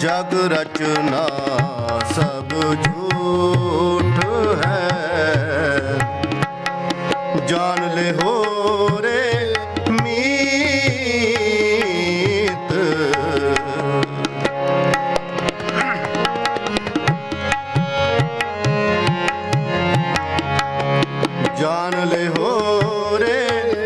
जग रचना सब झूठ है, जान ले हो रे मीत। जान ले हो रे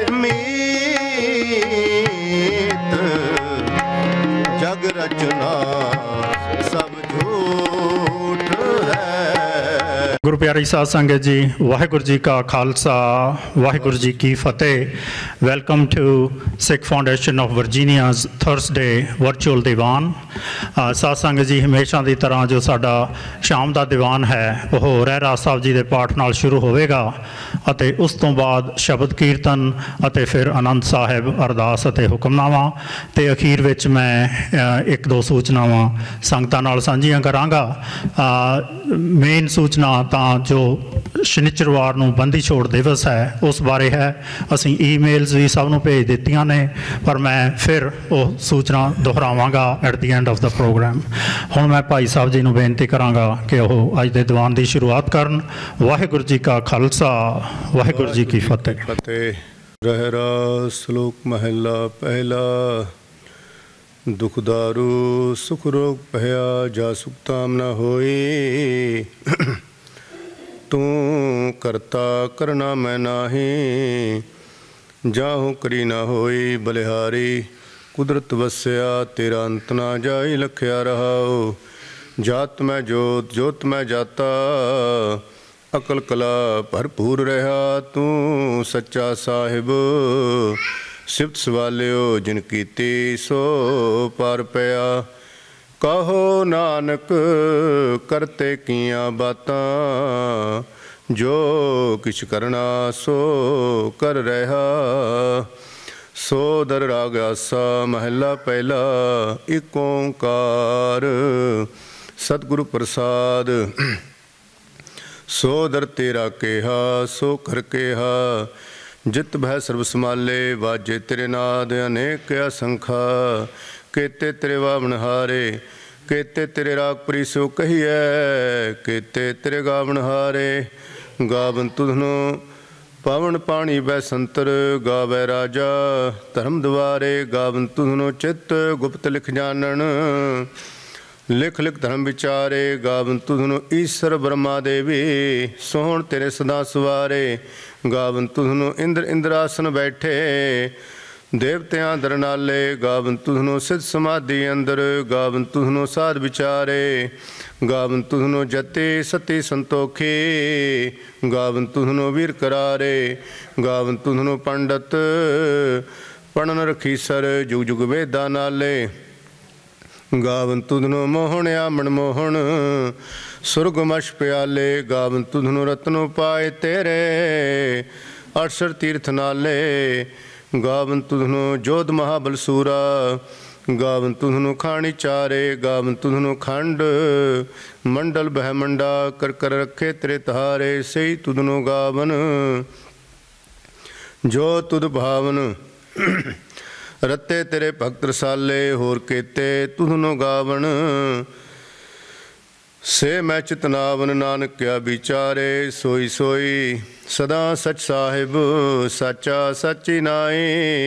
मीत, जग रचना सब झूठ है। गुरु प्यारी साध संगत जी, वाहिगुरु जी का खालसा, वाहिगुरु जी की फतेह। Welcome to Sikh foundation of Virginia's Thursday virtual Diwan. ਸਾਧ ਸੰਗਤ ਜੀ, ਹਮੇਸ਼ਾ ਦੀ ਤਰ੍ਹਾਂ ਜੋ ਸਾਡਾ ਸ਼ਾਮ ਦਾ ਦੀਵਾਨ ਹੈ ਉਹ ਰਹਿਰਾਸ ਸਾਹਿਬ ਜੀ ਦੇ ਪਾਠ ਨਾਲ ਸ਼ੁਰੂ ਹੋਵੇਗਾ ਅਤੇ ਉਸ ਤੋਂ ਬਾਅਦ ਸ਼ਬਦ ਕੀਰਤਨ ਅਤੇ ਫਿਰ ਆਨੰਦ ਸਾਹਿਬ, ਅਰਦਾਸ ਅਤੇ ਹੁਕਮਨਾਮਾ ਅਤੇ ਅਖੀਰ ਵਿੱਚ ਮੈਂ ਇੱਕ ਦੋ ਸੂਚਨਾਵਾਂ ਸੰਗਤਾਂ ਨਾਲ ਸਾਂਝੀਆਂ ਕਰਾਂਗਾ। ਮੇਨ ਸੂਚਨਾ ਤਾਂ ਜੋ ਸ਼ਨੀਚਰਵਾਰ ਨੂੰ ਬੰਦੀ ਛੋੜ ਦਿਵਸ ਹੈ ਉਸ ਬਾਰੇ ਹੈ। ਅਸੀਂ ਈਮੇਲਸ ਵੀ ਸਭ ਨੂੰ ਭੇਜ ਦਿੱਤੀਆਂ ਨੇ, ਪਰ ਮੈਂ ਫਿਰ ਉਹ ਸੂਚਨਾ ਦੁਹਰਾਵਾਂਗਾ at the end of the programme. ਹੁਣ ਮੈਂ ਭਾਈ ਸਾਹਿਬ ਜੀ ਨੂੰ ਬੇਨਤੀ ਕਰਾਂਗਾ ਕਿ ਉਹ ਅੱਜ ਦੇ ਦੀਵਾਨ ਦੀ ਸ਼ੁਰੂਆਤ ਕਰਨ। ਵਾਹਿਗੁਰੂ ਜੀ ਕਾ ਖਾਲਸਾ, ਵਾਹਿਗੁਰੂ ਜੀ ਕੀ ਫਤਿਹ। ਫਤਿਹ। ਰਹਿਰਾਸ ਸ਼ਲੋਕ ਮਹਲਾ ਪਹਿਲਾ। ਦੁਖ ਦਾਰੂ ਸੁਖ ਰੋਗ ਭਇਆ, ਜਾ ਸੁਖ ਤਾਮ ਨਾ ਹੋਈ। ਤੂੰ ਕਰਤਾ ਕਰਨਾ ਮੈਂ ਨਾਹੀ, ਜਾਹੂ ਕਰੀ ਨਾ ਹੋਈ। ਬਲਿਹਾਰੀ ਕੁਦਰਤ ਵਸਿਆ, ਤੇਰਾ ਅੰਤ ਨਾ ਜਾਈ। ਲਖਿਆ ਰਹਾਉ ਜਾਤ ਮੈਂ ਜੋਤ, ਜੋਤ ਮੈਂ ਜਾਤਾ। ਅਕਲ ਕਲਾ ਭਰਪੂਰ ਰਿਹਾ, ਤੂੰ ਸੱਚਾ ਸਾਹਿਬ। ਸਿਫਤ ਸਵਾਲਿਓ ਜਿਨ ਕੀਤੀ, ਸੋ ਪਰ ਪਿਆ। ਕਹੋ ਨਾਨਕ ਕਰਤੇ ਕੀਆਂ ਬਾਤਾਂ, ਜੋ ਕਿਛ ਕਰਨਾ ਸੋ ਕਰ ਰਿਹਾ। ਸੋ ਦਰ ਰਾਗ ਆਸਾ ਮਹਲਾ ਪਹਿਲਾ। ਇਕ ਓੰਕਾਰ ਸਤਿਗੁਰੂ ਪ੍ਰਸਾਦ। ਸੋ ਦਰ ਤੇਰਾ ਕਿਹਾ, ਸੋ ਕਰ ਕਿਹਾ। ਜਿਤ ਭੈ ਸਰਬ ਸਮਾਲੇ, ਵਾਜੇ ਤੇਰੇ ਨਾਦ ਅਨੇਕ ਅਸੰਖਾ। केते तेरे वावन हारे, केते तेरे राग प्रीसो कहिए। केते तेरे गावन हारे, गावन तुधनो पावन पाणी बैसंतर। गावै राजा धर्म द्वारे, गावन तुधनो चित्त गुप्त लिख जानन। लिख लिख धर्म विचारे, गावन तुधनो ईश्वर ब्रह्मा देवी। सोहण तेरे सदा सवारे, गावन तुधनो इंद्र इंद्रासन बैठे। देवत्यां दरनाले, गावन तुधनो सिद्ध समाधि अंदर। गावन तुधनो साध विचारे, गावन तुधनो जति सती संतोखी। गावन तुधनो वीर करारे, गावन तुधनो पंडित पढ़न रखीसर। जुग जुग वेदा नाले, गावन तुधनो मोहन मनमोहन। सुरगमश प्याले, गावन तुधनो रत्नो पाए तेरे। अठसर तीर्थ नाले, गावन तुधनो जोध महाबल सूरा। गावन तुधनो खाणी चारे, गावन तुधनो खंड मंडल बहमंडा। कर कर रखे तेरे तहारे, सही तुधनो गावन जो तुध भावन। रते तेरे भक्त रसाले, होर केते तुधनो गावन। से मैं चितनावन, नानक क्या विचारे। सोई सोई सदा सच साहिब, साचा सची नाई।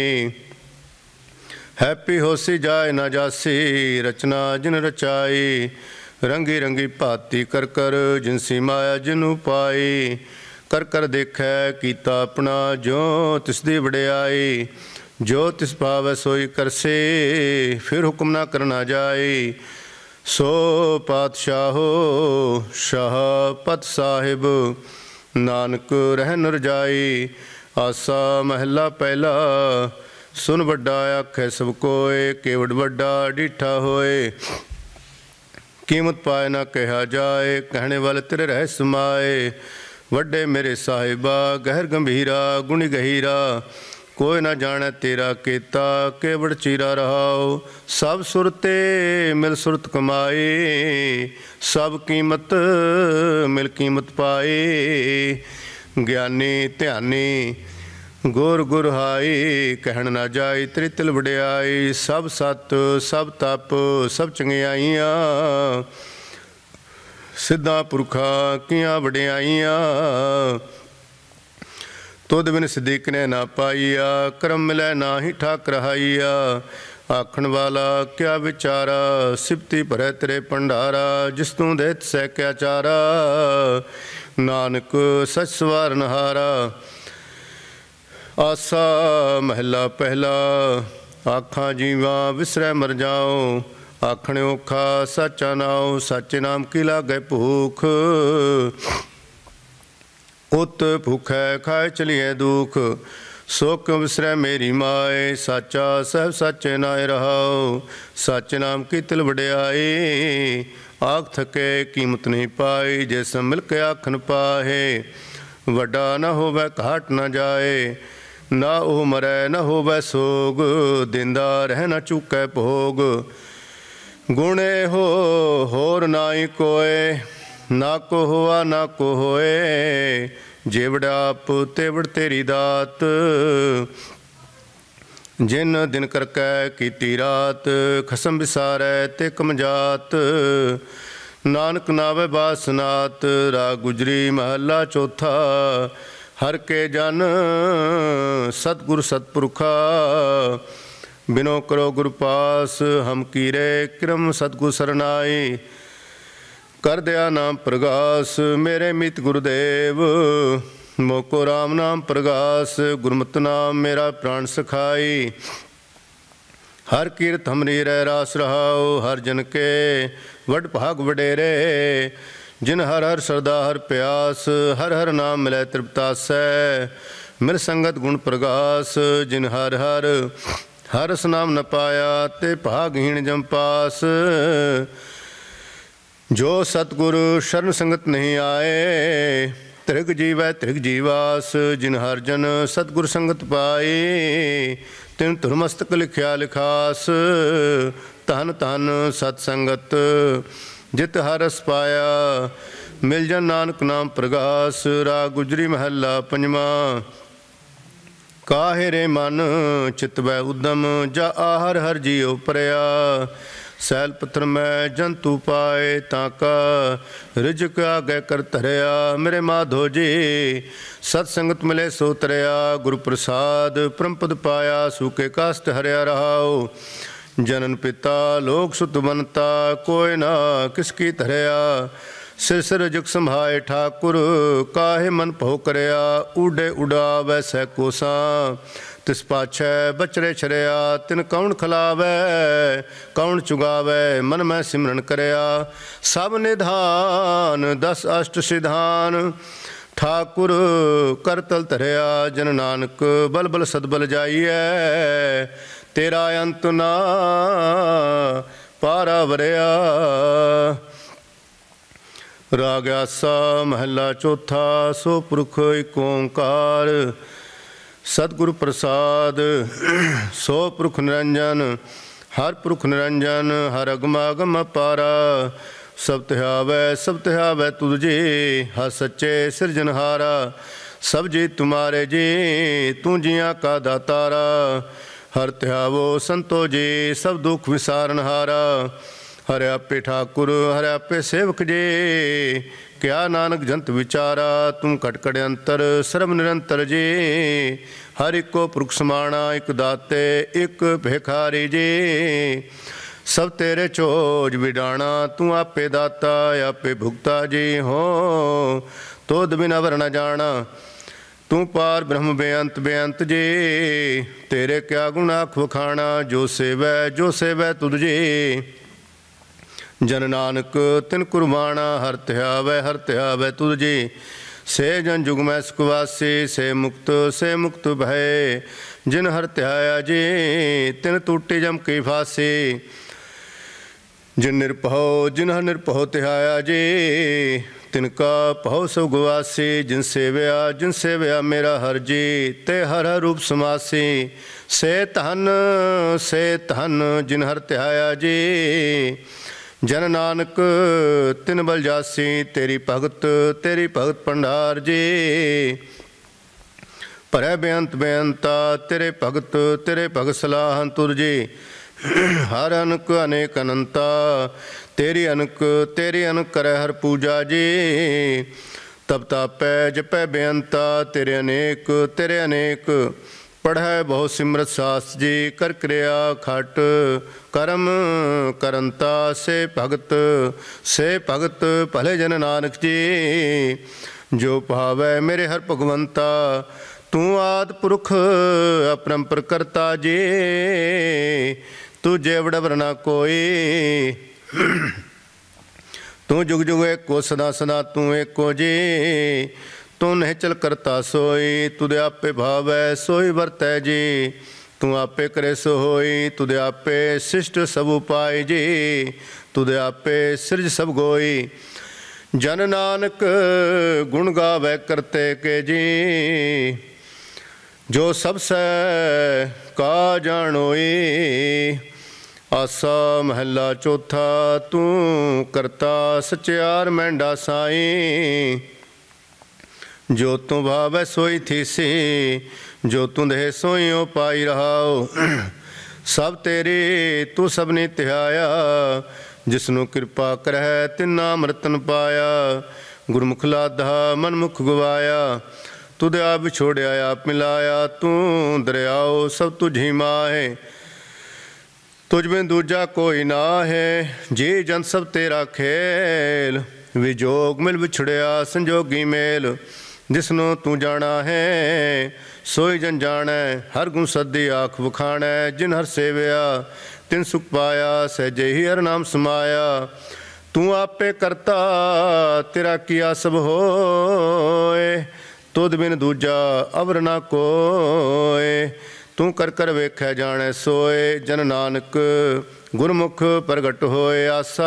हैप्पी होसी जाए ना जासी, रचना जिन रचाई। रंगी रंगी भाती कर कर, जिनसी माया जिनू पाई। कर कर देखै कीता अपना, जो तिसदी वडियाई। जो तिस पावै सोई करसे, फिर हुक्म ना करना जाए। सो पातशाहो शाह पत साहिब, नानक रहन रजाई। आसा महला पहला। सुन वड्डा आखै सब कोय, केवड़ वड्डा डिठा होए। कीमत पाए ना कहा जाए, कहने वाले तेरे रह समाए। वड्डे मेरे साहिबा गहर गंभीरा, गुणी गहीरा। कोई ना जाने तेरा केता, केवड़ चीरा रहाओ। सब सुरते मिल सुरत कमाई, सब कीमत मिल कीमत पाई। ज्ञानी ध्यानी ਗੁਰ ਗੁਰ ਹਾਈ ਕਹਿਣ ਨਾ ਜਾਈ, ਤੇਰੀ ਤਿਲ ਵਡਿਆਈ। ਸਭ ਸਤ ਸਭ ਤਪ ਸਭ ਚੰਗਿਆਈਆਂ, ਸਿੱਧਾ ਪੁਰਖਾ ਕੀਆਂ ਵਡਿਆਈਆਂ। ਤੁਧ ਬਿਨ ਸਿੱਧੀ ਨੇ ਨਾ ਪਾਈਆ, ਕਰਮ ਮਿਲੈ ਨਾਹੀ ਠਾਕ ਰਹਾਈਆ। ਆਖਣ ਵਾਲਾ ਕਿਆ ਵਿਚਾਰਾ, ਸਿਫਤੀ ਭਰੈ ਤੇਰੇ ਭੰਡਾਰਾ। ਜਿਸ ਤੂੰ ਦੇ ਤਿਸੈ ਕਿਆ ਚਾਰਾ, ਨਾਨਕ ਸਚ ਸਵਾਰਨ ਹਾਰਾ। ਆਸਾ ਮਹਿਲਾ ਪਹਿਲਾ, ਆਖਾਂ ਜੀਵਾ ਵਿਸਰੈ ਮਰ ਜਾਓ। ਆਖਣ ਔਖਾ ਸਾਚਾ ਨਾਉ, ਸਾਚੇ ਨਾਮ ਕੀ ਲਾਗੈ ਭੂਖ। ਉਤ ਭੁਖੈ ਖਾਏ ਚਲੀਏ ਦੁਖ, ਸੋ ਕਿਉ ਵਿਸਰੈ ਮੇਰੀ ਮਾਏ। ਸਾਚਾ ਸਹਿਬ ਸਾਚੇ ਨਾਇ ਰਹਾਉ, ਸਾਚੇ ਨਾਮ ਕੀ ਤਿਲ ਵਡਿਆਈ। ਆਖ ਥਕੇ ਕੀਮਤ ਨਹੀਂ ਪਾਈ, ਜਿਸ ਮਿਲ ਕੇ ਆਖਣ ਪਾਹੇ। ਵੱਡਾ ਨਾ ਹੋਵੈ ਘਾਟ ਨਾ ਜਾਏ, ਨਾ ਉਹ ਮਰੈ ਨਾ ਹੋਵੈ ਸੋਗ। ਦਿੰਦਾ ਰਹਿ ਨਾ ਚੁਕੈ ਭੋਗ, ਗੁਣੇ ਹੋ ਹੋਰ ਨਾਹੀ ਕੋਏ। ਨਾ ਕੋ ਹੋਆ ਨਾ ਕੋ ਹੋਏ, ਜੇਵੜ ਆਪ ਤੇਵੜ ਤੇਰੀ ਦਾਤ। ਜਿਨ ਦਿਨ ਕਰਕੈ ਕੀਤੀ ਰਾਤ, ਖਸਮ ਵਿਸਾਰੈ ਤੇ ਕਮਜਾਤ। ਨਾਨਕ ਨਾਵੇ ਬਾਸਨਾਤ, ਰਾਗ ਗੁਜਰੀ ਮਹੱਲਾ ਚੌਥਾ। ਹਰ ਕੇ ਜਨ ਸਤਿਗੁਰ ਸਤਿਪੁਰਖਾ, ਬਿਨੋ ਕਰੋ ਗੁਰ ਪਾਸ। ਹਮ ਕੀਰੇ ਕਿਰਮ ਸਤਿਗੁਰ ਸਰਨਾਈ, ਕਰ ਦਿਆ ਨਾਮ ਪ੍ਰਗਾਸ। ਮੇਰੇ ਮਿਤ ਗੁਰਦੇਵ, ਮੋਕੋ ਰਾਮ ਨਾਮ ਪ੍ਰਗਾਸ। ਗੁਰਮਤਿ ਨਾਮ ਮੇਰਾ ਪ੍ਰਾਣ ਸਖਾਈ, ਹਰ ਕੀਰਤ ਹਮਰੀ ਰਹਿ ਰਾਸ ਰਹਾਉ। ਹਰ ਜਨ ਕੇ ਵਡ ਭਾਗ ਵਡੇਰੇ, ਜਿਨ ਹਰ ਹਰ ਸਰਦਾ ਹਰ ਪਿਆਸ। ਹਰ ਹਰ ਨਾਮ ਮਿਲੈ ਤ੍ਰਿਪਤਾਸੈ, ਮਿਲ ਸੰਗਤ ਗੁਣ ਪ੍ਰਗਾਸ। ਜਿਨ ਹਰ ਹਰ ਹਰਸ ਨਾਮ ਨ ਪਾਇਆ, ਤੇ ਭਾਗਹੀਣ ਜਮ ਪਾਸ। ਜੋ ਸਤਿਗੁਰ ਸ਼ਰਨ ਸੰਗਤ ਨਹੀਂ ਆਏ, ਤ੍ਰਿਗ ਜੀਵੈ ਤ੍ਰਿਗ ਜੀਵਾਸ। ਜਿਨ ਹਰ ਜਨ ਸਤਿਗੁਰ ਸੰਗਤ ਪਾਈ, ਤਿਨ ਧੁਰ ਮਸਤਕ ਲਿਖਿਆ ਲਿਖਾਸ। ਧਨ ਧਨ ਸਤ ਸੰਗਤ, ਜਿਤ ਹਰ ਰਸ ਪਾਇਆ। ਮਿਲ ਜਨ ਨਾਨਕ ਨਾਮ ਪ੍ਰਗਾਸ। ਰਾਗ ਗੁਜਰੀ ਮਹੱਲਾ ਪੰਜਵਾਂ। ਕਾਹੇ ਰੇ ਮਨ ਚਿਤਵੈ ਉਦਮ, ਜਾ ਆਹਰ ਹਰ ਜੀਉ ਪਰਿਆ। ਸੈਲ ਪੱਥਰ ਮੈਂ ਜੰਤੂ ਪਾਏ, ਤਾਂ ਕਾ ਰਿਜਕ ਆਗੇ ਕਰ ਧਰਿਆ। ਮੇਰੇ ਮਾਧੋ ਜੀ ਸਤ ਸੰਗਤ ਮਿਲੇ ਸੋ ਤਰਿਆ। ਗੁਰੂ ਪ੍ਰਸਾਦ ਪਰਮਪਦ ਪਾਇਆ, ਸੂਕੇ ਕਾਸਟ ਹਰਿਆ ਰਹਾਉ। ਜਨਨ ਪਿਤਾ ਲੋਕ ਸੁਤ ਬਨਤਾ, ਕੋਇ ਨਾ ਕਿਸ ਕੀ ਧਰਿਆ। ਸਿਰ ਸਿਰ ਜੁਗ ਸੰਭਾਏ ਠਾਕੁਰ, ਕਾਹੇ ਮਨ ਭਉ ਕਰਿਆ। ਊਡੇ ਉਡਾਵੈ ਸਹਿ ਕੋਸਾ, ਤਿਸ ਪਾਛੈ ਬਚਰੇ ਛਰਿਆ। ਤਿਨ ਕੌਣ ਖਲਾਵੈ ਕੌਣ ਚੁਗਾਵੈ, ਮਨ ਮੈਂ ਸਿਮਰਨ ਕਰਿਆ। ਸਭ ਨਿਧਾਨ ਦਸ ਅਸ਼ਟ ਸਿਧਾਨ, ਠਾਕੁਰ ਕਰਤਲ ਧਰਿਆ। ਜਨ ਨਾਨਕ ਬਲ ਬਲ ਸਦਬਲ ਜਾਈਐ, ਤੇਰਾ ਅੰਤ ਨਾ ਪਾਰਾ ਵਰਿਆ। ਰਾਗ ਆਸਾ ਮਹੱਲਾ ਚੌਥਾ। ਸੋ ਪੁਰਖ ਏਕ ਓੰਕਾਰ, ਸਤਿਗੁਰ ਪ੍ਰਸਾਦ। ਸੋ ਪੁਰਖ ਨਿਰੰਜਨ, ਹਰ ਪੁਰਖ ਨਿਰੰਜਨ। ਹਰ ਅਗਮ ਅਗਮ ਅਪਾਰਾ, ਸਭ ਧਿਆਵੈ ਸਭ ਧਿਆਵੈ ਤੁਧ ਜੀ। ਹਰ ਸੱਚੇ ਸਿਰਜਨਹਾਰਾ, ਸਭ ਜੀ ਤੁਮਾਰੇ ਜੀ। ਤੂੰ ਜੀਆਂ ਕਾ ਦਾਤਾਰਾ, ਹਰ ਧਿਆਵੋ ਸੰਤੋ ਜੀ। ਸਭ ਦੁੱਖ ਵਿਸਾਰਨਹਾਰਾ, ਹਰਿ ਆਪੇ ਠਾਕੁਰ ਹਰਿ ਆਪੇ ਸੇਵਕ ਜੀ। ਕਿਆ ਨਾਨਕ ਜੰਤ ਵਿਚਾਰਾ, ਤੂੰ ਘਟ ਘਟ ਅੰਤਰ ਸਰਬ ਨਿਰੰਤਰ ਜੀ। ਹਰ ਇੱਕੋ ਪੁਰਖ ਸਮਾਣਾ, ਇੱਕ ਦਾਤੇ ਇੱਕ ਭਿਖਾਰੀ ਜੀ। ਸਭ ਤੇਰੇ ਚੋਜ ਵਿਡਾਣਾ, ਤੂੰ ਆਪੇ ਦਾਤਾ ਆਪੇ ਭੁਗਤਾ ਜੀ ਹੋ। ਤੋਧ ਬਿਨ ਅਵਰ ਨ ਜਾਣਾ, ਤੂੰ ਪਾਰ ਬ੍ਰਹਮ ਬੇਅੰਤ ਬੇਅੰਤ ਜੀ। ਤੇਰੇ ਕਿਆ ਗੁਣ ਆਖ ਵਖਾਣਾ, ਜੋ ਸੇਵੈ ਤੁਧ ਜੀ। ਜਨ ਨਾਨਕ ਤਿਨ ਕੁਰਬਾਣਾ, ਹਰ ਧਿਆਵੈ ਤੁਧ ਜੀ। ਸੇ ਜਨ ਜੁਗ ਮੈਂ ਸੁਖਵਾਸੀ, ਸੇ ਮੁਕਤ ਭਏ। ਜਿਨ ਹਰ ਧਿਆਇਆ ਜੀ, ਤਿਨ ਟੂਟੀ ਜਮ ਕੀ ਫਾਸੀ। ਜਿਨ ਹਰ ਨਿਰਭਉ ਧਿਆਇਆ ਜੀ, ਤਿਨ ਕਾ ਭਉ ਸਭ ਗਵਾਸੀ। ਜਿਨ ਸੇਵਿਆ ਮੇਰਾ ਹਰ ਜੀ, ਤੇ ਹਰ ਹਰ ਰੂਪ ਸਮਾਸੀ। ਸੇ ਧਨ ਜਿਨ ਹਰ ਧਿਆਇਆ ਜੀ। ਜਨ ਨਾਨਕ ਤਿਨ ਬਲ ਜਾਸੀ, ਤੇਰੀ ਭਗਤ ਭੰਡਾਰ ਜੀ। ਭਰੈ ਬੇਅੰਤ ਬੇਅੰਤਾ ਤੇਰੇ ਭਗਤ ਸਲਾਹਨ ਤੁਰਜੀ। ਹਰ ਅਨਕ ਅਨੇਕ ਅਨੰਤਾ ਤੇਰੀ ਅਨਕ ਕਰੈ ਹਰ ਪੂਜਾ ਜੀ। ਤਬ ਤਾਪੈ ਜਪੈ ਬੇਅੰਤਾ ਤੇਰੇ ਅਨੇਕ ਪੜ੍ਹੈ ਬਹੁ ਸਿਮਰਤ ਸਾਸ ਜੀ। ਕਰ ਕਿਰਿਆ ਖਟ ਕਰਮ ਕਰੰਤਾ ਸੇ ਭਗਤ ਭਲੇ ਜਨ ਨਾਨਕ ਜੀ। ਜੋ ਭਾਵੈ ਮੇਰੇ ਹਰ ਭਗਵੰਤਾ ਤੂੰ ਆਦਿ ਪੁਰਖ ਅਪਰੰਪਰ ਕਰਤਾ ਜੀ। ਤੁਝੇ ਵਡਵਰ ਨਾ ਕੋਈ ਤੂੰ ਜੁਗ ਜੁਗ ਏਕੋ ਸਦਾ ਸਦਾ ਤੂੰ ਏਕੋ ਜੀ। ਤੂੰ ਨਿਹਚਲ ਕਰਤਾ ਸੋਈ ਤੁਧ ਆਪੇ ਭਾਵੈ ਸੋਈ ਵਰਤੈ ਜੀ। ਤੂੰ ਆਪੇ ਕਰੇ ਸੋ ਹੋਈ ਤੁਧ ਆਪੇ ਸਿਸ਼ਟ ਸਭ ਉਪਾਇ ਜੀ। ਤੁਧ ਆਪੇ ਸਿਰਜ ਸਭ ਗੋਈ ਜਨ ਨਾਨਕ ਗੁਣ ਗਾਵੈ ਕਰਤੇ ਕੇ ਜੀ। ਜੋ ਸਭ ਸੈ ਕਾ ਜਾਣੋਈ। ਆਸਾ ਮਹੱਲਾ ਚੌਥਾ ਤੂੰ ਕਰਤਾ ਸਚਿਆਰ ਮਹਿੰਡਾ ਸਾਈ। ਜੋ ਤੂੰ ਭਾਵੈ ਸੋਈ ਥੀਸੀ ਜੋ ਤੂੰ ਦੇ ਸੋਈਓ ਪਾਈ ਰਹਾਓ। ਸਭ ਤੇਰੀ ਤੂੰ ਸਭਨੀ ਧਿਆਇਆ ਜਿਸਨੂੰ ਕਿਰਪਾ ਕਰਹਿ ਤਿਨਾ ਅੰਮ੍ਰਿਤਨ ਪਾਇਆ। ਗੁਰਮੁਖ ਲਾਧਾ ਮਨਮੁਖ ਗਵਾਇਆ ਤੁਧ ਆਪ ਵਿਛੋੜਿਆ ਆਪ ਮਿਲਾਇਆ। ਤੂੰ ਦਰਿਆਓ ਸਭ ਤੁਝੀ ਮਾਹੇ ਤੁਝ ਬਿਨ ਦੂਜਾ ਕੋਈ ਨਾ ਹੈ। ਜੀ ਜਨ ਸਭ ਤੇਰਾ ਖੇਲ ਵਿਜੋਗ ਮਿਲ ਵਿਛੜਿਆ ਸੰਜੋਗੀ ਮੇਲ। ਜਿਸਨੂੰ ਤੂੰ ਜਾਣਾ ਹੈ ਸੋਈ ਜਨ ਜਾਣੈ ਹਰ ਗੁਣ ਸਦੀ ਆਖ ਵਖਾਣੈ। ਜਿਨ ਹਰ ਸੇਵਿਆ ਤਿਨ ਸੁਖ ਪਾਇਆ ਸਹਿਜੇ ਹੀ ਹਰ ਨਾਮ ਸਮਾਇਆ। ਤੂੰ ਆਪੇ ਕਰਤਾ ਤੇਰਾ ਕੀਆ ਸਭ ਹੋਏ। ਤੁਧ ਬਿਨ ਦੂਜਾ ਅਵਰ ਨਾ ਕੋਏ। ਤੂੰ ਕਰ ਵੇਖੈ ਜਾਣੈ ਸੋਏ। ਜਨ ਨਾਨਕ ਗੁਰਮੁਖ ਪ੍ਰਗਟ ਹੋਏ। ਆਸਾ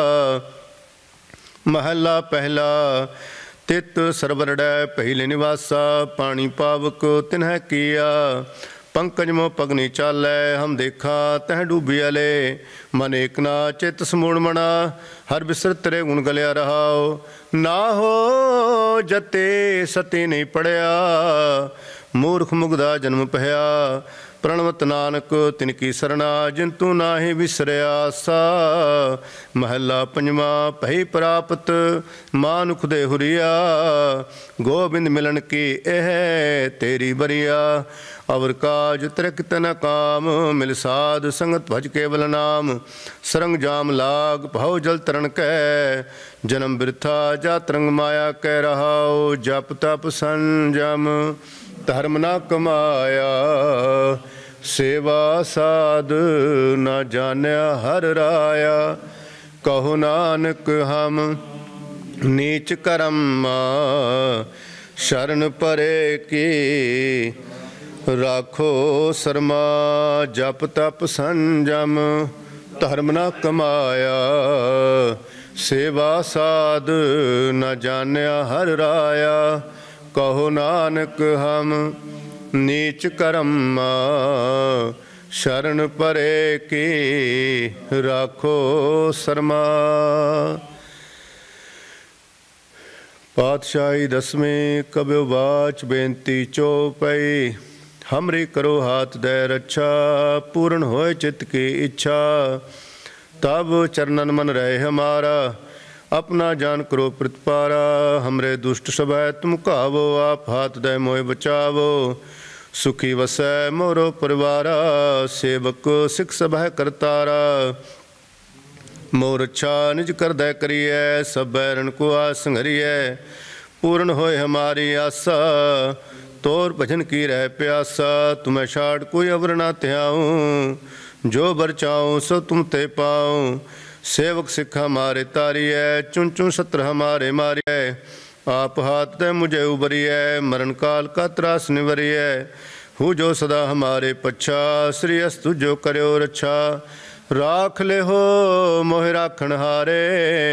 ਮਹੱਲਾ ਪਹਿਲਾ ਤਿਤ ਸਰਵਰੜੈ ਪਹਿਲੇ ਨਿਵਾਸਾ। ਪਾਣੀ ਪਾਵਕ ਤਿਨਹਿ ਕੀਆ ਪੰਕਜ ਮੋ ਪਗਨੀ ਚਾਲੈ। ਹਮ ਦੇਖਾ ਤਹਿ ਡੂਬੀਅਲੇ ਮਨ ਏਕ ਨਾ ਚਿਤ ਸਮੂੜ ਮਣਾ। ਹਰ ਬਿਸਰ ਤੇਰੇ ਗੁਣ ਗਲਿਆ ਰਹਾਓ। ਨਾ ਹੋ ਜਤੇ ਸਤੀ ਨਹੀਂ ਪੜਿਆ ਮੂਰਖ ਮੁਗਦਾ ਜਨਮ ਪਹਿਆ। ਪ੍ਰਣਵਤ ਨਾਨਕ ਤਿਨ ਕੀ ਸਰਣਾ ਜਿਨ ਤੂੰ ਨਾਹੀ ਵਿਸਰਿਆ। ਆਸਾ ਮਹੱਲਾ ਪੰਜਵਾਂ ਭਈ ਪ੍ਰਾਪਤ ਮਾਨੁਖ ਦੇ ਹੁਰੀਆ। ਗੋਬਿੰਦ ਮਿਲਣ ਕੀ ਇਹ ਤੇਰੀ ਬਰੀਆ। ਅਵਰ ਕਾਜ ਤ੍ਰਿਕ ਤਨ ਕਾਮ ਮਿਲ ਸਾਧ ਸੰਗਤ ਭਜ ਕੇਵਲ ਨਾਮ। ਸਰੰਗ ਜਾਮ ਲਾਗ ਭਉ ਜਲ ਤਰਨ ਕੈ ਜਨਮ ਬਿਰਥਾ ਜਾ ਤਰੰਗ ਮਾਇਆ ਕਹਿ ਰਹਾਓ। ਜਪ ਤਪ ਸੰਜਮ ਧਰਮ ਨਾ ਕਮਾਇਆ। ਸੇਵਾ ਸਾਧ ਨਾ ਜਾਣਿਆ ਹਰ ਰਾਇਆ। ਕਹੋ ਨਾਨਕ ਹਮ ਨੀਚ ਕਰਮ ਸ਼ਰਨ ਪਰੇ ਕੀ। ਰਾਖੋ ਸਰਮਾ ਜਪ ਤਪ ਸੰਜਮ ਧਰਮ ਨਾ ਕਮਾਇਆ। ਸੇਵਾ ਸਾਧ ਨਾ ਜਾਣਿਆ ਹਰ ਰਾਇਆ। ਕਹੋ ਨਾਨਕ ਹਮ ਨੀਚ ਕਰਮ ਸ਼ਰਨ ਪਰੇ ਕੀ। ਰਾਖੋ ਸਰਮਾ। ਪਾਤਸ਼ਾਹੀ ਦਸਵੇਂ ਕਬਿਓ ਬਾਚ ਬੇਨਤੀ ਚੌਪਈ। ਹਮਰੀ ਕਰੋ ਹਾਥ ਦੈ ਰੱਛਾ ਪੂਰਨ ਹੋਏ ਚਿਤ ਕੀ ਇੱਛਾ। ਤਬ ਚਰਨਨ ਮਨ ਰਹੇ ਹਮਾਰਾ अपना जान करो प्रतिपारा। हमरे दुष्ट सभै तुम कावो आप हाथ दे मोह बचावो। सुखी वसै मोरो परिवारा सेवक सिख सभै करतारा। मोर अच्छा निज कर दे करिए सब बैरन को आस संघरिए। पूर्ण होए हमारी आसा तोर भजन की रह प्यासा। तुम्हें छाड़ कोई अवर ना त्याऊँ जो बर चाऊँ सो तुम ते पाऊँ। सेवक सिख हमारे तारिय चुन चुन सत्र हमारे मारिय। आप हाथ दे मुझे उबरिय मरण काल का त्रास निवरिय। हूँ जो सदा हमारे पच्छा श्री अस्तु जो करयो रच्छा। राख ले हो मोह राखण हारे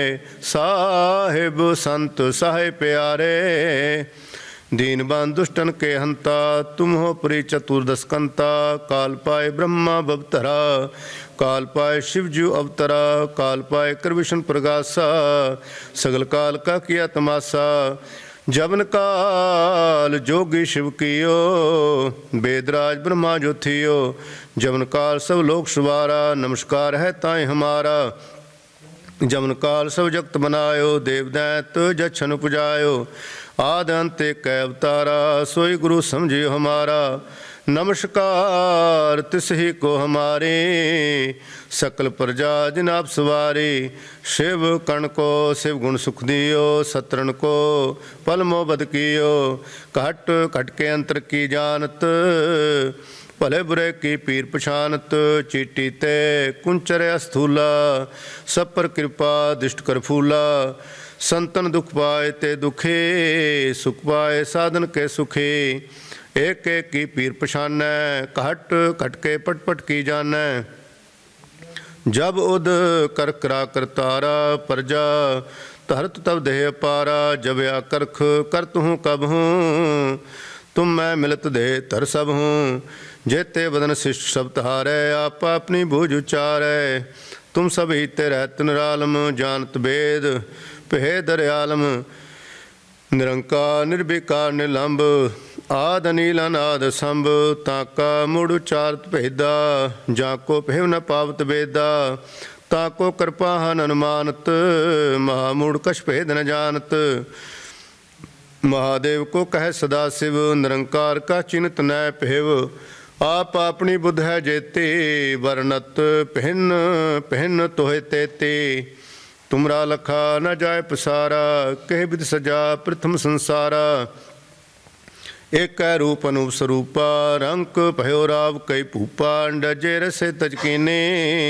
साहिब संत साहे प्यारे। दीन बान दुष्टन के हंता तुम हो पुरी चतुर्दश कंता। काल पाए ब्रह्मा बवतरा काल पाए शिवजू अवतरा। काल पाए कर विष्णु प्रगासा सगल काल का किया तमासा। जबन काल जोगी शिव कियो, वेदराज ब्रह्मा जो थियो। जबन काल सब लोक सवारा, नमस्कार है ताई हमारा। जबन काल सब जगत बनायो, देव दैत जछन पुजायो। आद अंत एक अवतारा, सोई गुरु समझियो हमारा। नमस्कार तिस ही को हमारे, सकल प्रजा जिन आप सवारी। शिव कण को शिव गुण सुख दियो, सतरन को पल मोह बद कियो। घट घट के अंतर की जानत, भले बुरे की पीर पछानत। चीटी ते कुंचर अस्थूला, सब पर कृपा दृष्ट कर फूला। संतन दुख पाए ते दुखे, सुख पाए साधन के सुखे। एक एक की पीर पछानै, घट घट के पट पट की जानै। जब उद कर करा करतारा, प्रजा धरत तब देह पारा। जब या करख करत हूँ कब हूँ, तुम मैं मिलत देह धर सब हूँ। जेते बदन शिष्ट सब तहारै, आप अपनी बूझ उचारै। तुम सब ही ते रहत निरालम, जानत भेद भेद दरयालम। निरंकार निर्विकार निलंब, आद अनील अनाद संभ। ताका मुड़ उचारत भेदा, जाको भेव न पावत वेदा। ताको कृपा हन अनुमानत, महामूढ़ कछ भेद न जानत। महादेव को कह सदा शिव, निरंकार का चिन्हत न भेव। आप अपनी बुद्ध है जेते, वर्णत पहन पहन तोहे तेते। तुमरा लखा न जाय पसारा, कह विध सजा प्रथम संसारा। एक रूप अनूप स्वरूपा, रंक भयो राव कई भूपा। डजे रसे तजकीने,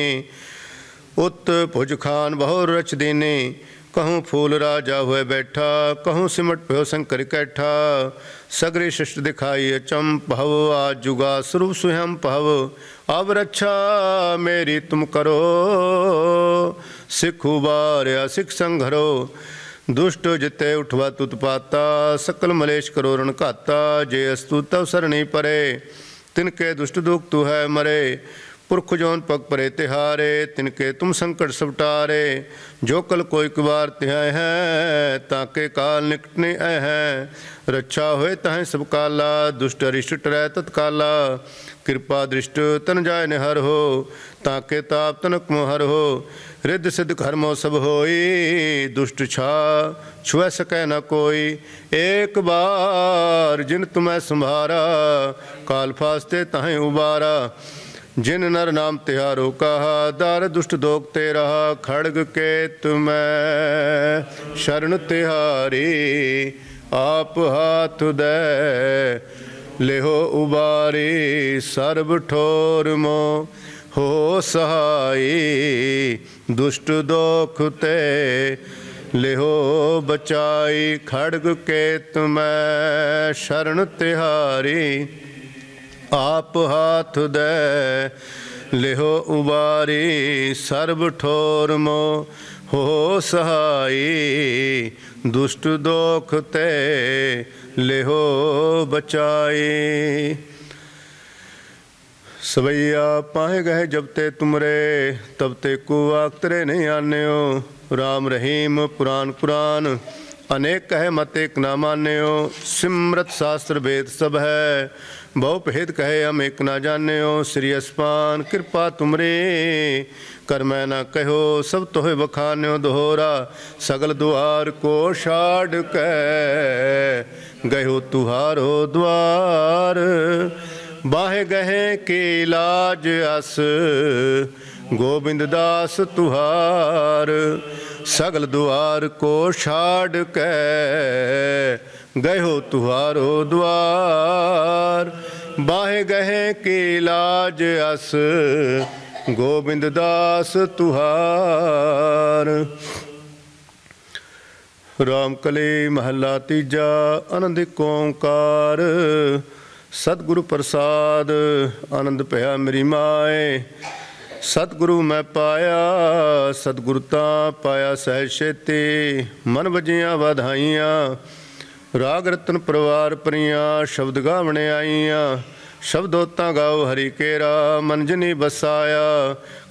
उत भुज खान बहु रच दीने। कहूँ फूल राजा हुए बैठा, कहूँ सिमट भयो शंकर कैठा। सगरी शिष्ट दिखाई अचम भव, आज जुगा स्वरूप स्वयं पहव। अब रक्षा मेरी तुम करो, सिख उबार्या सिख संघरो। दुष्ट जिते उठवा तुत पाता, सकल मलेश करो रण घाता। जे अस्तु तव सरणी परे, तिनके दुष्ट दुख तू है मरे। पुरख जौन पग परे तिहारे, तिनके तुम संकट सब टारे। जो कल कोई कुबार तिहाय है, ताके काल निकटने आए हैं। रक्षा होए तहें सब काला, दुष्ट अरिष्ट टरै तत्काला। कृपा दृष्ट तन जाय निहर हो, ताके ताप तनक मोहर हो। रिद्ध सिद्ध कर्मो सब होई, दुष्ट छा छुए सकै न कोई। एक बार जिन तुम्हें संभारा, काल फास्ते तहें उबारा। जिन नर नाम तिहारो कहा, दार दुष्ट दोग तेरा। खड़ग के तुम्हें शरण तिहारी, आप हाथ दे लेहो उबारी। सर्ब ठोर मो हो सहाई, दुष्ट दोख ते लेहो बचाई। खड़ग के तुम्हें शरण तिहारी, आप हाथ दे लेहो उबारी। सर्ब ठोर मो हो सहाई, दुष्ट दोख ते लेहो बचाई। सवैया पाहे गए जब ते तुमरे, तब ते को आखतरे नहीं आन्यो। राम रहीम पुराण कुरान, अनेक कहे मत एक ना मान्यो। सिमरत शास्त्र वेद सब है, बहु भेद कहे हम एक ना जान्यो। श्री अस्पान कृपा तुमरे, कर मैं ना कहो सब तोहे बखान्यो। दोहरा सगल द्वार को छाड़ के, गयो तुहारो द्वार। बाहे गहे के लाज अस, गोविंद दास तुहार। सगल द्वार को छाड़ के, गयो तुहारो द्वार। बाहे गहे के लाज अस, गोविंद दास तुहार। राम कली महला तीजा, आनंद ओंकार। सतगुरु प्रसाद आनंद भया मेरी माए। सतगुरु मैं पाया, सतगुरु तां पाया सहज छेती। मन वजियां वाधाइयां, राग रतन परिवार परियां। शब्द गावणे आईयां, शब्दों तां गाओ हरि केरा। मन जिनी बसाया,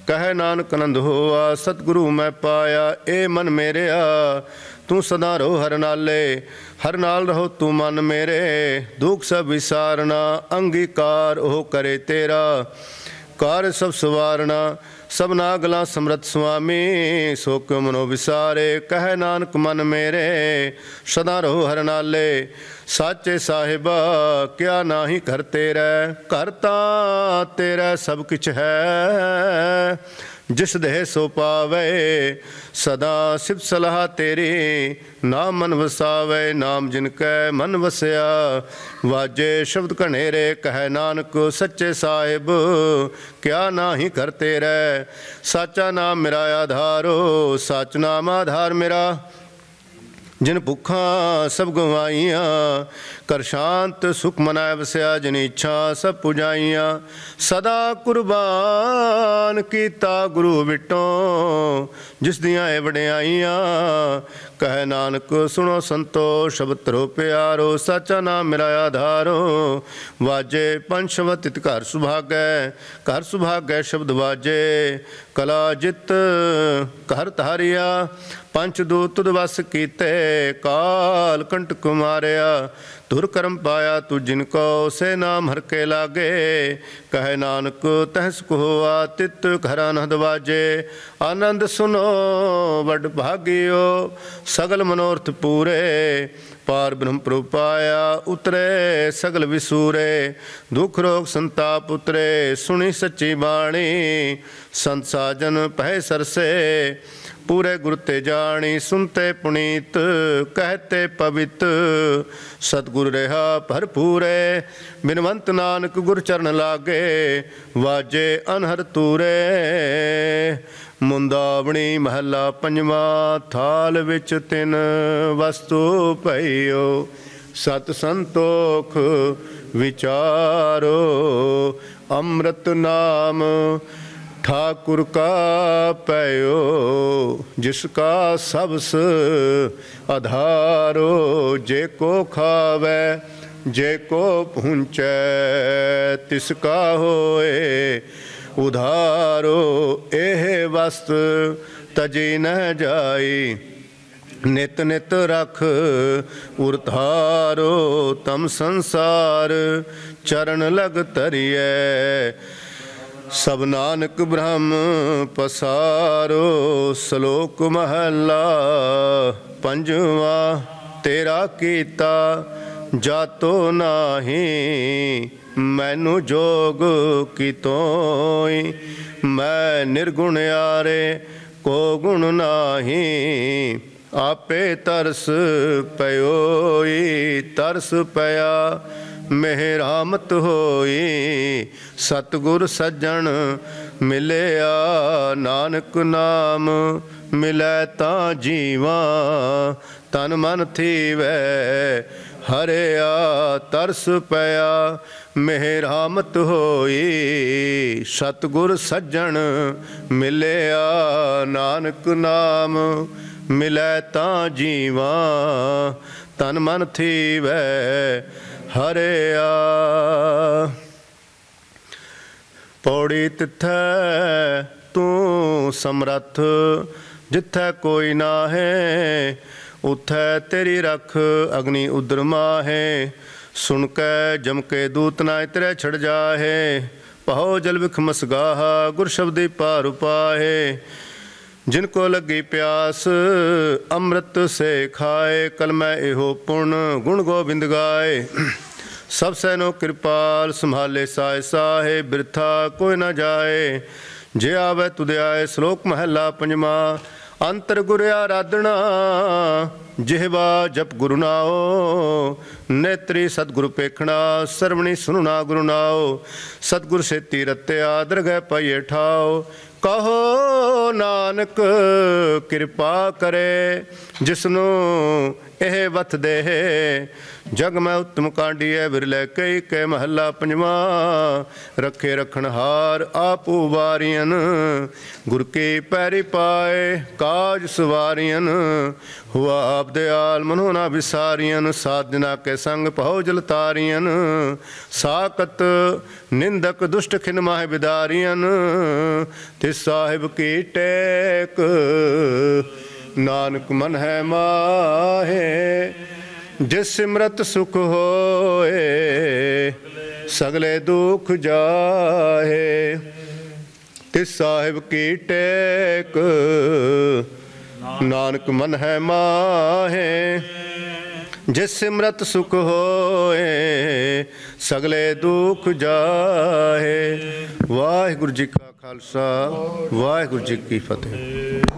ਕਹੈ ਨਾਨਕ ਆਨੰਦ ਹੋਆ ਸਤਿਗੁਰੂ ਮੈਂ ਪਾਇਆ। ਏ ਮਨ ਮੇਰਿਆ ਤੂੰ ਸਦਾ ਰਹੋ ਹਰ ਨਾਲੇ, ਹਰ ਨਾਲ ਰਹੋ ਤੂੰ ਮਨ ਮੇਰੇ। ਦੁੱਖ ਸਭ ਵਿਸਾਰਨਾ ਅੰਗੀਕਾਰ ਉਹ ਕਰੇ ਤੇਰਾ, ਕਾਰ ਸਭ ਸਵਾਰਨਾ ਸਭਨਾ ਗਲਾਂ ਸਮਰੱਥ ਸੁਆਮੀ। ਸੋ ਕਿਉ ਮਨੋ ਵਿਸਾਰੇ ਕਹੈ ਨਾਨਕ ਮਨ ਮੇਰੇ, ਸਦਾ ਰਹੋ ਹਰ ਨਾਲੇ। ਸਾਚੇ ਸਾਹਿਬਾ ਕਿਆ ਨਾਹੀ ਘਰ ਤੇਰਾ, ਘਰ ਤਾਂ ਤੇਰਾ ਸਭ ਕਿਛ ਹੈ। ਜਿਸ ਦੇਹ ਸੋ ਪਾਵੇ ਸਦਾ ਸਿਫਤ ਸਲਾਹ ਤੇਰੀ, ਨਾਮ ਮਨ ਵਸਾਵੇ ਨਾਮ ਜਿਨ ਕੈ ਮਨ ਵਸਿਆ। ਵਾਜੇ ਸ਼ਬਦ ਘਨੇਰੇ ਕਹੈ ਨਾਨਕ ਸੱਚੇ ਸਾਹਿਬ, ਕਿਆ ਨਾਹੀ ਘਰ ਤੇਰਾ। ਸਾਚਾ ਨਾਮ ਮੇਰਾ ਆਧਾਰੋ, ਸੱਚ ਨਾਮ ਆਧਾਰ ਮੇਰਾ। ਜਿਨ ਭੁੱਖਾਂ ਸਭ ਗਵਾਈਆਂ, ਕਰ ਸ਼ਾਂਤ ਸੁਖ ਮਨਾਇ ਵਸਿਆ। ਜਿਨ ਇੱਛਾ ਸਭ ਪੁਜਾਈਆਂ, ਸਦਾ ਕੁਰਬਾਨ ਕੀਤਾ ਗੁਰੂ ਵਿਟੋਂ। ਜਿਸ ਦੀਆਂ ਇਹ ਵਡਿਆਈਆਂ, ਕਹੈ ਨਾਨਕ ਸੁਣੋ ਸੰਤੋ। ਸ਼ਬਦ ਧਰੋ ਪਿਆਰੋ, ਸਾਚਾ ਨਾਮ ਮੇਰਾ ਆਧਾਰੋ। ਵਾਜੇ ਪੰਜ ਸ਼ਬਦ ਤਿਤ ਘਰ ਸੁਭਾਗੈ, ਘਰ ਸੁਭਾਗੈ ਸ਼ਬਦ ਵਾਜੇ। ਕਲਾ ਜਿਤ ਘਰ ਧਾਰਿਆ, ਪੰਚ ਦੂਤ ਤੁਧ ਵਸ ਕੀਤੇ। ਕਾਲ ਕੰਟਕ ਮਾਰਿਆ, ਧੁਰ ਕਰਮ ਪਾਇਆ ਤੂੰ ਜਿਨ ਕੋ। ਸੇ ਨਾਮ ਹਰ ਕੇ ਲਾਗੇ, ਕਹੈ ਨਾਨਕ ਤਹਿ ਸੁਖ ਹੋਆ। ਤਿਤ ਘਰ ਅਨਹਦ ਵਾਜੇ, ਆਨੰਦ ਸੁਨੋ ਵੱਡ ਭਾਗਿਓ। ਸਗਲ ਮਨੋਰਥ ਪੂਰੇ, ਪਾਰ ਬ੍ਰਹਮ ਪ੍ਰਭ ਪਾਇਆ। ਉਤਰੇ ਸਗਲ ਵਿਸੂਰੇ, ਦੁਖ ਰੋਗ ਸੰਤਾਪ ਉਤਰੇ। ਸੁਣੀ ਸੱਚੀ ਬਾਣੀ, ਸੰਤ ਸਾਜਨ ਪਹਿ ਸਰਸੇ। ਪੂਰੇ ਗੁਰ ਤੇ ਜਾਣੀ, ਸੁਨਤੇ ਪੁਨੀਤ ਕਹਤੇ ਪਵਿੱਤ। ਸਤਿਗੁਰ ਰਿਹਾ ਭਰਪੂਰੇ, ਬਿਨਵੰਤ ਨਾਨਕ ਗੁਰ ਚਰਨ ਲਾਗੇ। ਵਾਜੇ ਅਨਹਰ ਤੂਰੇ। ਮੁੰਦਾਵਣੀ ਮਹੱਲਾ ਪੰਜਵਾਂ। ਥਾਲ ਵਿੱਚ ਤਿੰਨ ਵਸਤੂ ਪਈਓ, ਸਤ ਸੰਤੋਖ ਵਿਚਾਰੋ। ਅੰਮ੍ਰਿਤ ਨਾਮ ठाकुर का पैयो, जिसका सबस आधारो। जे को खावे जे को पहुँचै, तिसका होए उधारो। एह वस्त तजी न जाई, नित नित रख उरधारो। तम संसार चरण लग तरिए, सब नानक ब्रह्म पसारो। श्लोक महला पंजवा। तेरा कीता जातो नाही, मैनू जोग कीतोई। मैं निर्गुण यारे को गुण नाही, आपे तरस पयोई। तरस पया मेहरामत होई, सतगुर सज्जन मिलिया। नानक नाम मिलै तां जीवा, तन मन थीवै हरिया। तरस पया मेहरामत होई, सतगुर सज्जन मिलिया। नानक नाम मिलै तां जीवा, तन मन थीवै हरिया। पौड़ी तिथै तू समरथ, जिथै कोई ना है। उथै तेरी रख अग्नि उदर माहे। सुन कै जम के दूत ना तेरे छड़ जाहे। पहो जल विख मसगाहा, गुर शब्दी पार उपाहे। जिनको लगी प्यास अमृत से खाए, कल मैं एहो पुण्य गुण गोबिंद गाए। सब सैनो कृपाल संभाले साए साहे, बिरथा कोई न जाए जे आवे तुद आए। श्लोक महला पंजवा। अंतर गुर आराधना जिहवा जप गुरु नाओ। नेत्री सतगुरु पेखना, सरवणी सुनना गुरु नाओ। सतगुर सेती रत्या, दरगह पाइए ठाओ। कहो नानक किरपा करे, जिसनू ਇਹ ਵਤ ਦੇ। ਜਗ ਮੈਂ ਉੱਤਮ ਕਾਂਡੀਐ, ਵਿਰਲੇ ਕਈ ਕੈ ਮਹੱਲਾ ਪੰਜਵਾ। ਰੱਖੇ ਰਖਣਹਾਰ ਆਪੂ ਵਾਰੀਆਂ, ਗੁਰ ਕੀ ਪੈਰੀ ਪਾਏ ਕਾਜ ਸਵਾਰੀਆਂ। ਹੁਆ ਆਪ ਦਿਆਲ ਮਨੋ ਨਾ ਵਿਸਾਰੀਆਂ, ਸਾਧਨਾ ਕੇ ਸੰਗ ਭਉ ਜਲ ਤਾਰੀਆਂ। ਸਾਕਤ ਨਿੰਦਕ ਦੁਸ਼ਟ ਖਿਨ ਮਾਹਿ ਬਿਦਾਰੀਆਂ, ਤਿਸ तिस साहिब की टेक नानक मन है माहे जिस सिमरत सुख होए सगले दुख जाहे तिस साहिब की टेक नानक मन है माहे जिस सिमरत सुख होए सगले दुख जाहे। वाहिगुरु जी का खालसा वाहिगुरु जी की फतेह।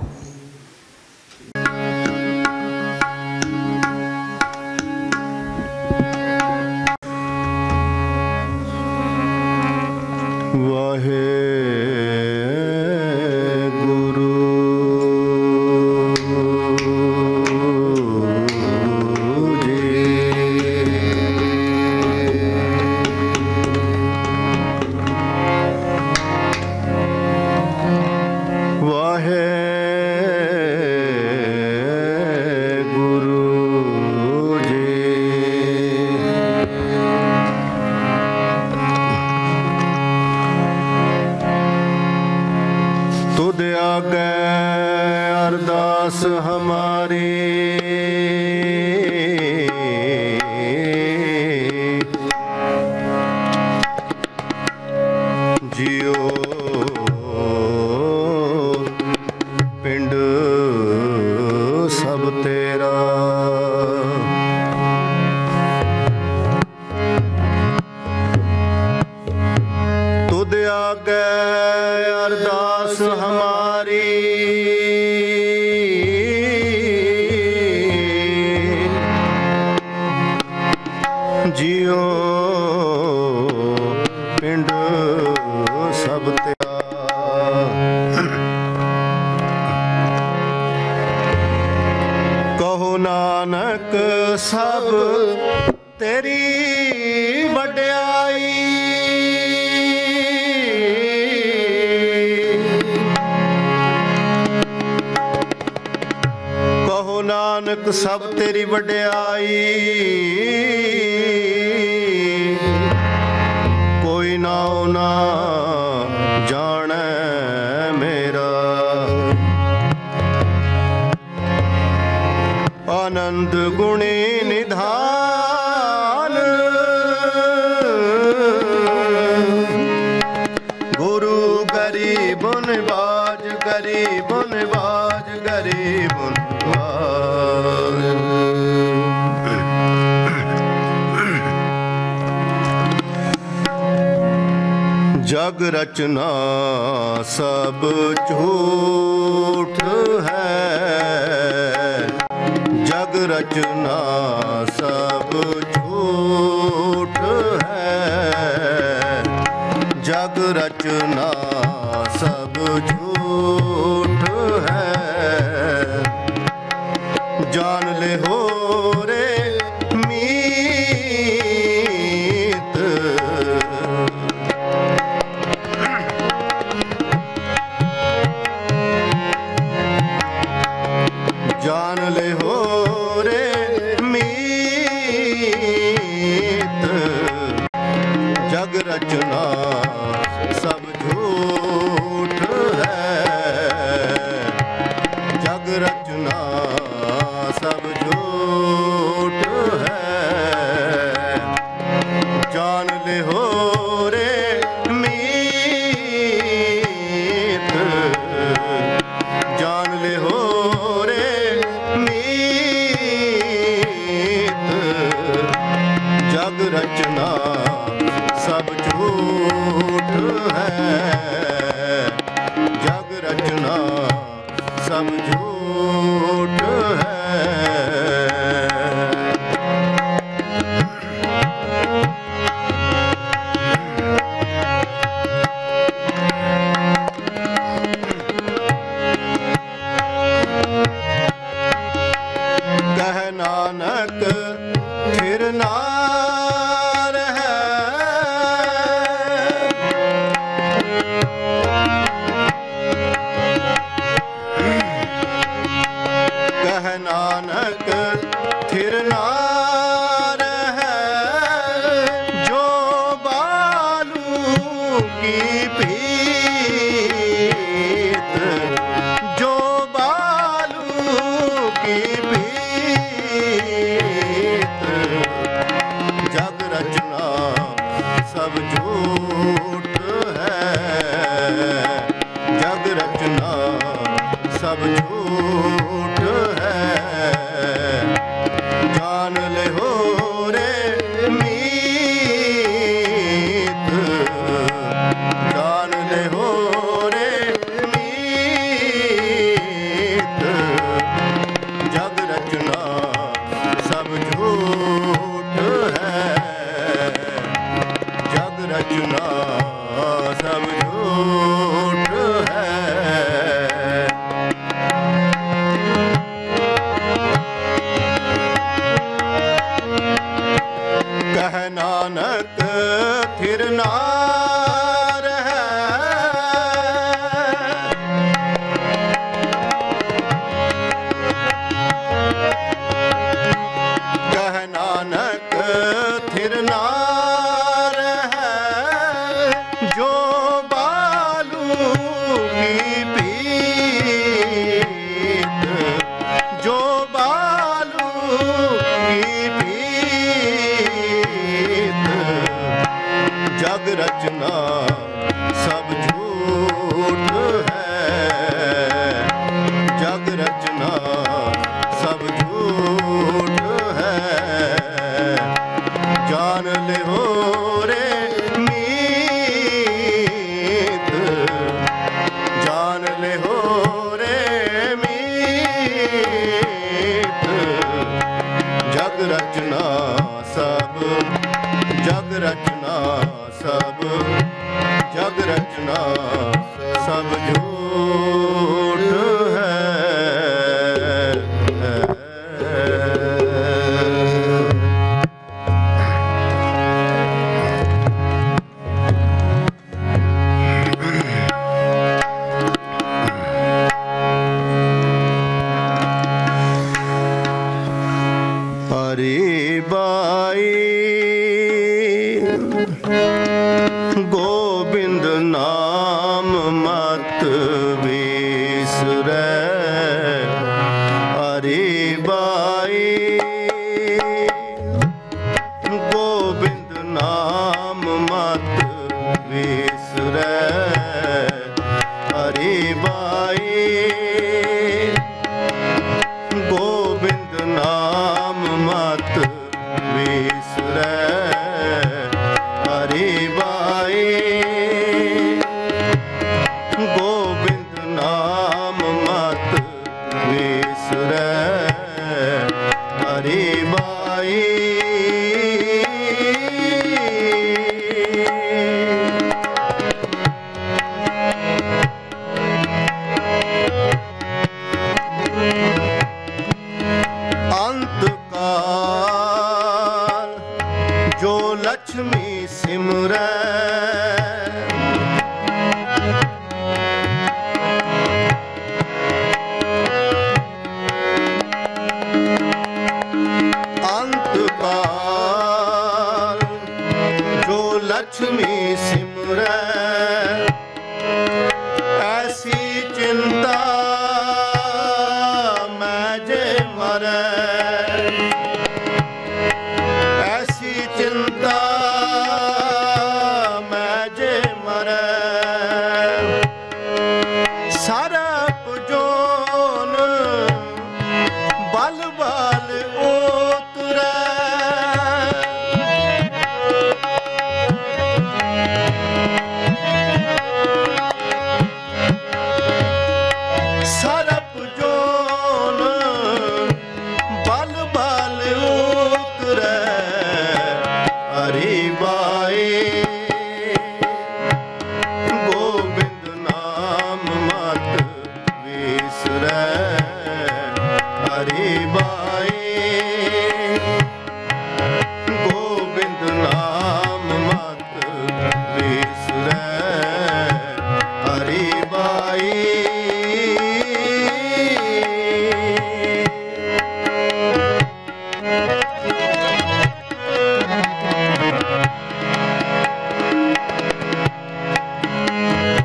सब तेरी वड्याई कोई नाओ ना जाने मेरा आनंद गुणी निधान गुरु गरीब निवाज गरीब निवाज गरीब जग रचना सब झूठ है जग रचना सब झूठ है जग रचना सब झूठ है जान ले हो रे जान ले हो रे मीत जग रचना सब झूठ है जग रचना सब झूठ है जान ले हो रे मीत जान ले हो जग रचना सब झूठ है जग रचना सब झूठ है। कह नानक फिर ना नानक फिर नार है जो बालू की पीर की प्रीत जग रचना सब झूठ है, जग रचना सब झूठ है। जान ले हो रे मीत, जान ले हो रे मीत जग रचना सब झूठ है, जग रचना सब झूठ है। कह नानक थिर ना रहे, कह नानक थिर ना रहे, जो बालू की पीत, जो बालू की पीत जग रचना सब झूठ है, जग रचना सब झूठ है। जान ले हो रे मीत, जान ले हो रे मीत जग रचना सब, जग रचना सब, जग रचना सब झूठ है। हरि बाई गोबिंद नाम मत बिसरै, हरि बाई गोबिंद नाम मत बिसरै, हरि बाई गोबिंद नाम मत बिसरै, हरि बाई गोबिंद नाम मत बिसरै, हरि बाई अंतकाल जो लक्ष्मी सिमरै, अंतकाल जो लक्ष्मी सिमरै, ऐसी चिंता मैं जे मरै, ऐसी चिंता मैं जे मरै। सरप जोन बल बल उतरै, सरप जोन बल बल उतरै, हरि बाई गोबिंद नाम मत बिसरै, हरि बाई गोबिंद नाम मत बिसरै, हरि बाई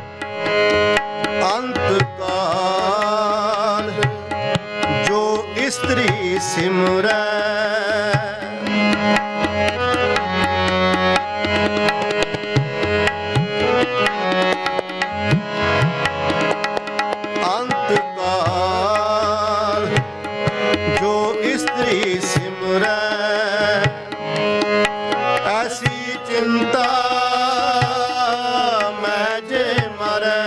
अंतकाल जो इस ਇਸਤਰੀ ਸਿਮਰੈ। ਅੰਤ ਕਾਲ ਜੋ ਇਸਤਰੀ ਸਿਮਰੈ, ਐਸੀ ਚਿੰਤਾ ਮੈਂ ਜੇ ਮਰੈ।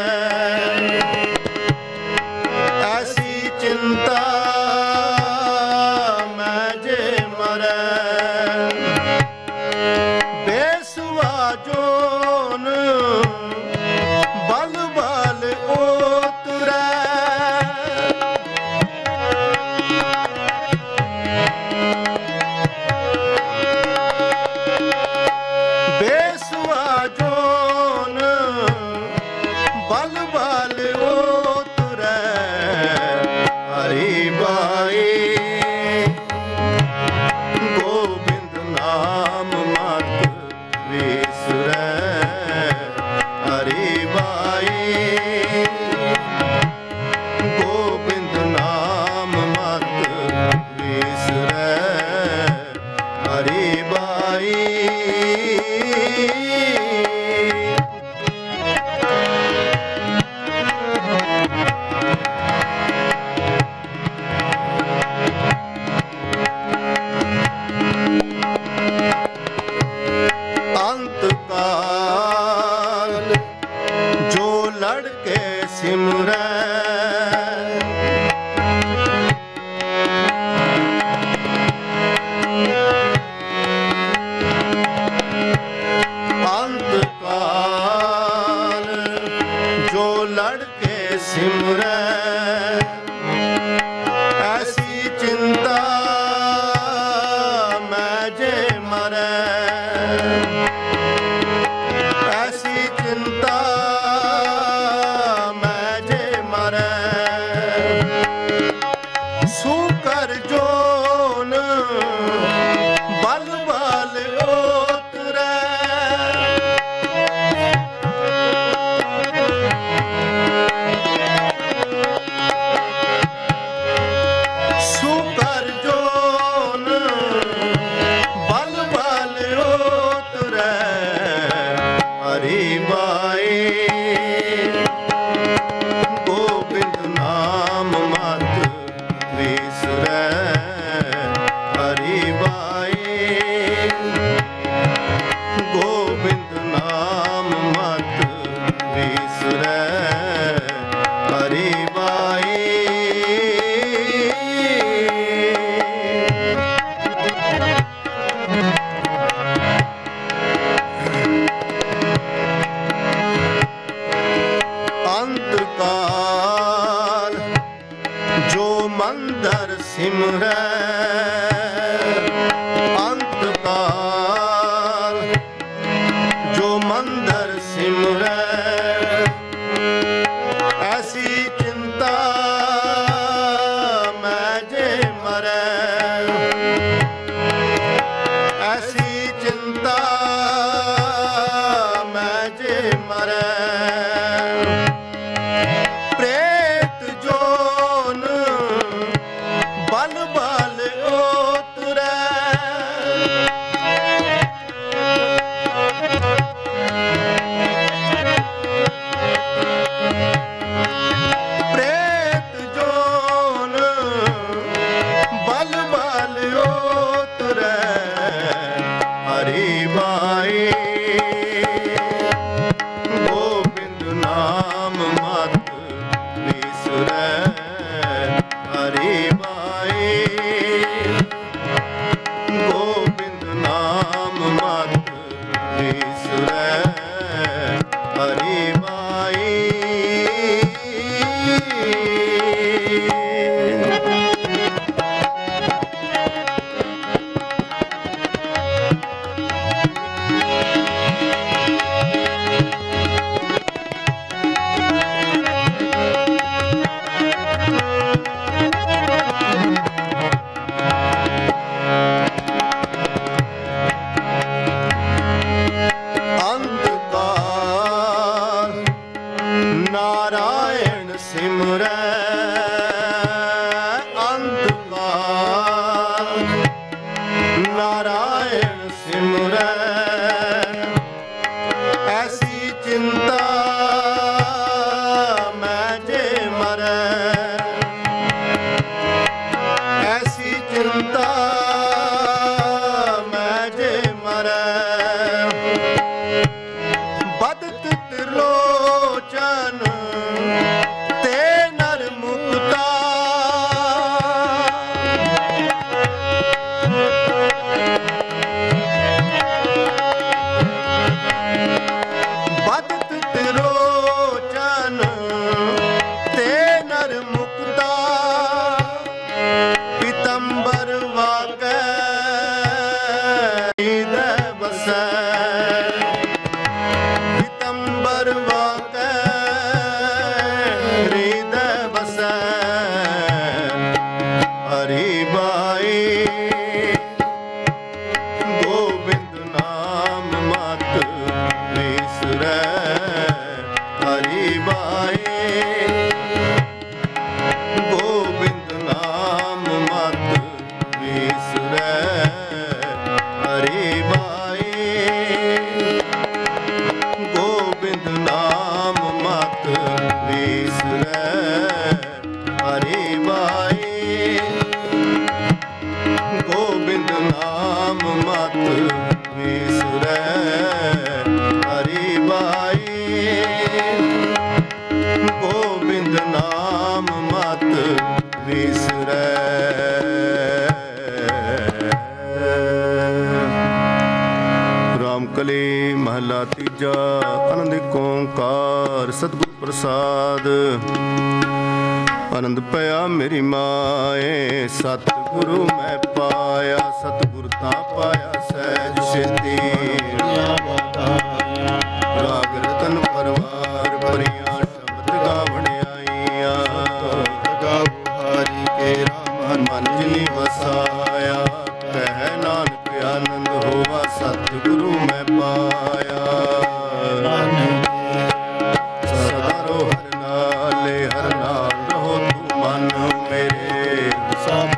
ਐਸੀ ਚਿੰਤਾ ਮੈਂ ਜੇ ਮਰੈ। ਬੇਸੁਆ ਜੋਨ ਬਲ ਬਲ ਉਤਰੈ। ਬੇਸੁਆ ਜੋਨ ਬਲ ਬਲ ਉਤਰੈ। ਹਰੀ ਬਾਈ ਗੋਬਿੰਦ ਨਾਮ ਮਤ ਵਿਸਰੈ। ਹਰੀ ਬਾਈ ਗੋਬਿੰਦ ਨਾਮ ਮਤ ਵਿਸਰੈ। ਹਰੀ ਬਾਈ ਅੰਤ ਕਾਲ ਜੋ ਲੜ ਕੇ ਸਿਮਰੈ। ਅੰਤ ਕਾਲ ਜੋ ਲੜ ਕੇ ਸਿਮਰੈ, ਐਸੀ ਚਿੰਤਾ ਮੈਂ ਜੇ ਮਰੈ। ਐਸੀ ਚਿੰਤਾ ਮੈਂ ਜੇ ਮਰੈ। ਸੂਕਰ ਜੋਨ ਬਲ ਬਲ ਉਤਰੈ। ਸੂਕਰ ਜੋਨ ਬਲ ਬਲ ਉਤਰੈ। ਹਰੀ ਬਾਈ ਗੋਬਿੰਦ ਨਾਮ ਮਤ ਵਿਸਰੈ। ਹਰੀ ਬਾਈ ਗੋਬਿੰਦ ਨਾਮ ਮਤ ਵਿਸਰੈ। ਹਰੀ ਬਾਈ ਅੰਤ ਕਾਲ ਜੋ ਮੰਦਰ ਸਿਮਰੈ। ਅੰਤ ਕਾਲ ਜੋ ਮੰਦਰ ਸਿਮਰੈ, ਐਸੀ ਚਿੰਤਾ ਮੈਂ ਜੇ ਮਰੈ। ਐਸੀ ਚਿੰਤਾ ਮੈਂ ਜੇ ਮਰੈ। ਪ੍ਰੇਤ ਜੋਨ ਬਲ ਬਲ ਉਤਰੈ। ਪ੍ਰੇਤ ਜੋਨ ਬਲ ਬਲ ਉਤਰੈ। ਹਰੀ ਬਾਈ ਗੋਬਿੰਦ ਨਾਮ ਮਤ ਵਿਸਰੈ। ਹਰੀ ਬਾਈ ਵਾਜਾ ਆਨੰਦ ਏਕ ਓੰਕਾਰ ਸਤਿਗੁਰ ਪ੍ਰਸਾਦ। ਆਨੰਦ ਪਿਆ ਮੇਰੀ ਮਾਏ ਸਤਿਗੁਰੂ ਮੈਂ ਪਾਇਆ, ਸਤਿਗੁਰ ਤਾਂ ਪਾਇਆ ਸਹਿਜ ਛੇਤੀ। ਰਾਗ ਰਤਨ ਪਰਵਾਰ ਭਰੀਆਂ ਸ਼ਬਦ ਗਾਵਣ ਆਈਆਂ, ਹਰੀ ਕੇਰਾ ਮਨ ਜਿਨੀ ਵਸਾਇਆ। ਕਹਿ ਨਾਨਕ ਆਨੰਦ ਹੋਵਾ ਸਤਿਗੁਰੂ ਮੈਂ ਪਾਇਆ। ਸਦਾ ਰੋ ਹਰ ਨਾਲੇ ਹਰ ਨਾਲ ਰਹੋ ਤੂੰ ਮਨ ਮੇਰੇ। ਸਭ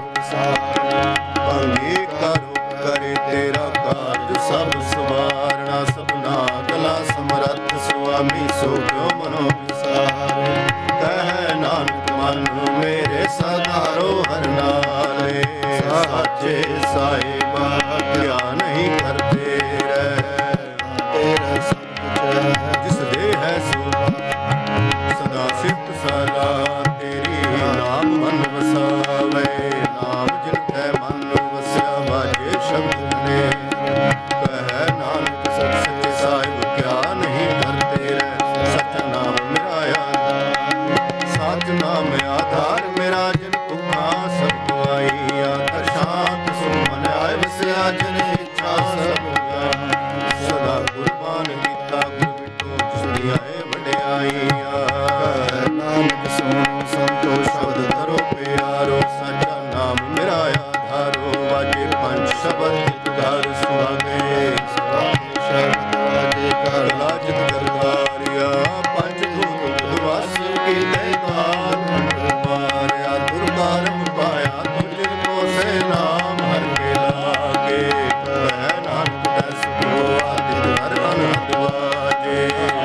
ਭੰਗੀ ਕਰੋ ਕਰੇ ਤੇਰਾ ਕਾਰਜ ਸਭ ਸਵਾਰਣਾ। ਸਭਨਾ ਕਲਾ ਸਮਰੱਥ ਸੁਆਮੀ ਸੋ ਕਿਉ ਮਨੋ ਵਿਸਾਰੇ। ਕਹਿ ਨਾਨਕ ਮਨ ਮੇਰੇ ਸਦਾ ਰੋ ਹਰ ਨਾਲੇ। ਸਾਚੇ ਸਾਹਿਬਾ ਕਿਆ ਨਹੀਂ ਕਰਦੇ ਰਹਿ। ਤੇਰਾ ਸਤਿ ਜਿਸ ਦੇ ਹੈ ਸੋ ਸਦਾ ਸਿਫਤ ਸਲਾਹ ਤੇਰੀ। ਨਾਮ ਮਨ ਵਸਾਵੇ ਨਾਮ ਜਿਨ ਤੈ ਮਨ ਵਸਿਆ। ਵਾਜੇ ਸ਼ਬਦ ਨੇ ਕਹਿ ਨਾਨਕ ਸਚ ਸੱਚੇ ਸਾਹਿਬ ਕਿਆ ਨਹੀਂ ਕਰਦੇ ਰਹਿ। ਸਚ ਨਾਮ ਮੇਰਾ ਆਧਾਰ, ਸਚ ਨਾਮ ਆਧਾਰ ਮੇਰਾ। ਜਿਨ ਤੁਮਾ ਸਭ ਗਵਾਈਆ ਕਰ ਸ਼ਾਂਤ ਸੁਮਨ ਆਏ ਵਸਿਆ। ਜਿਨ ਇੱਛਾ ਸਭ ਗਾਇਆ ਸਦਾ ਕੁਰਬਾਨ ਕੀਤਾ। ਗੁਰ ਬਿਟੋ ਜਿਸ ਦੀ ਆਏ ਵਡਿਆਈਆ। ਨਾਨਕ ਸੁਣੋ ਸੰਤੋ ਸ਼ਬਦ ਧਰੋ ਪਿਆਰੋ। ਸਾਚਾ ਨਾਮ ਮੇਰਾ ਆਧਾਰੋ। ਵਾਜੇ ਪੰਜ ਸ਼ਬਦ ਘਰ ਸੁਹਾਗੇ। ਸ਼ਬਦ ਵਾਜੇ ਘਰ ਲਾਜਤ ਕਰਤਾਰਿਆ। ਪੰਜ ਧੂਤ ਦੁਆਸ ਕੀ ਤੈ ਕਾਲ ਮਾਰਿਆ। ਦੁਰਕਾਰਮ ਪਾਇਆ ਤੁਝ ਕੋ ਸੇ ਨਾਮ ਹਰ ਕੇ ਲਾਗੇ। ਕਹਿ ਨਾਨਕ ਦਸ ਕੋ ਆਦਿਤ ਹਰ ਅਨਹਦ ਵਾਜੇ।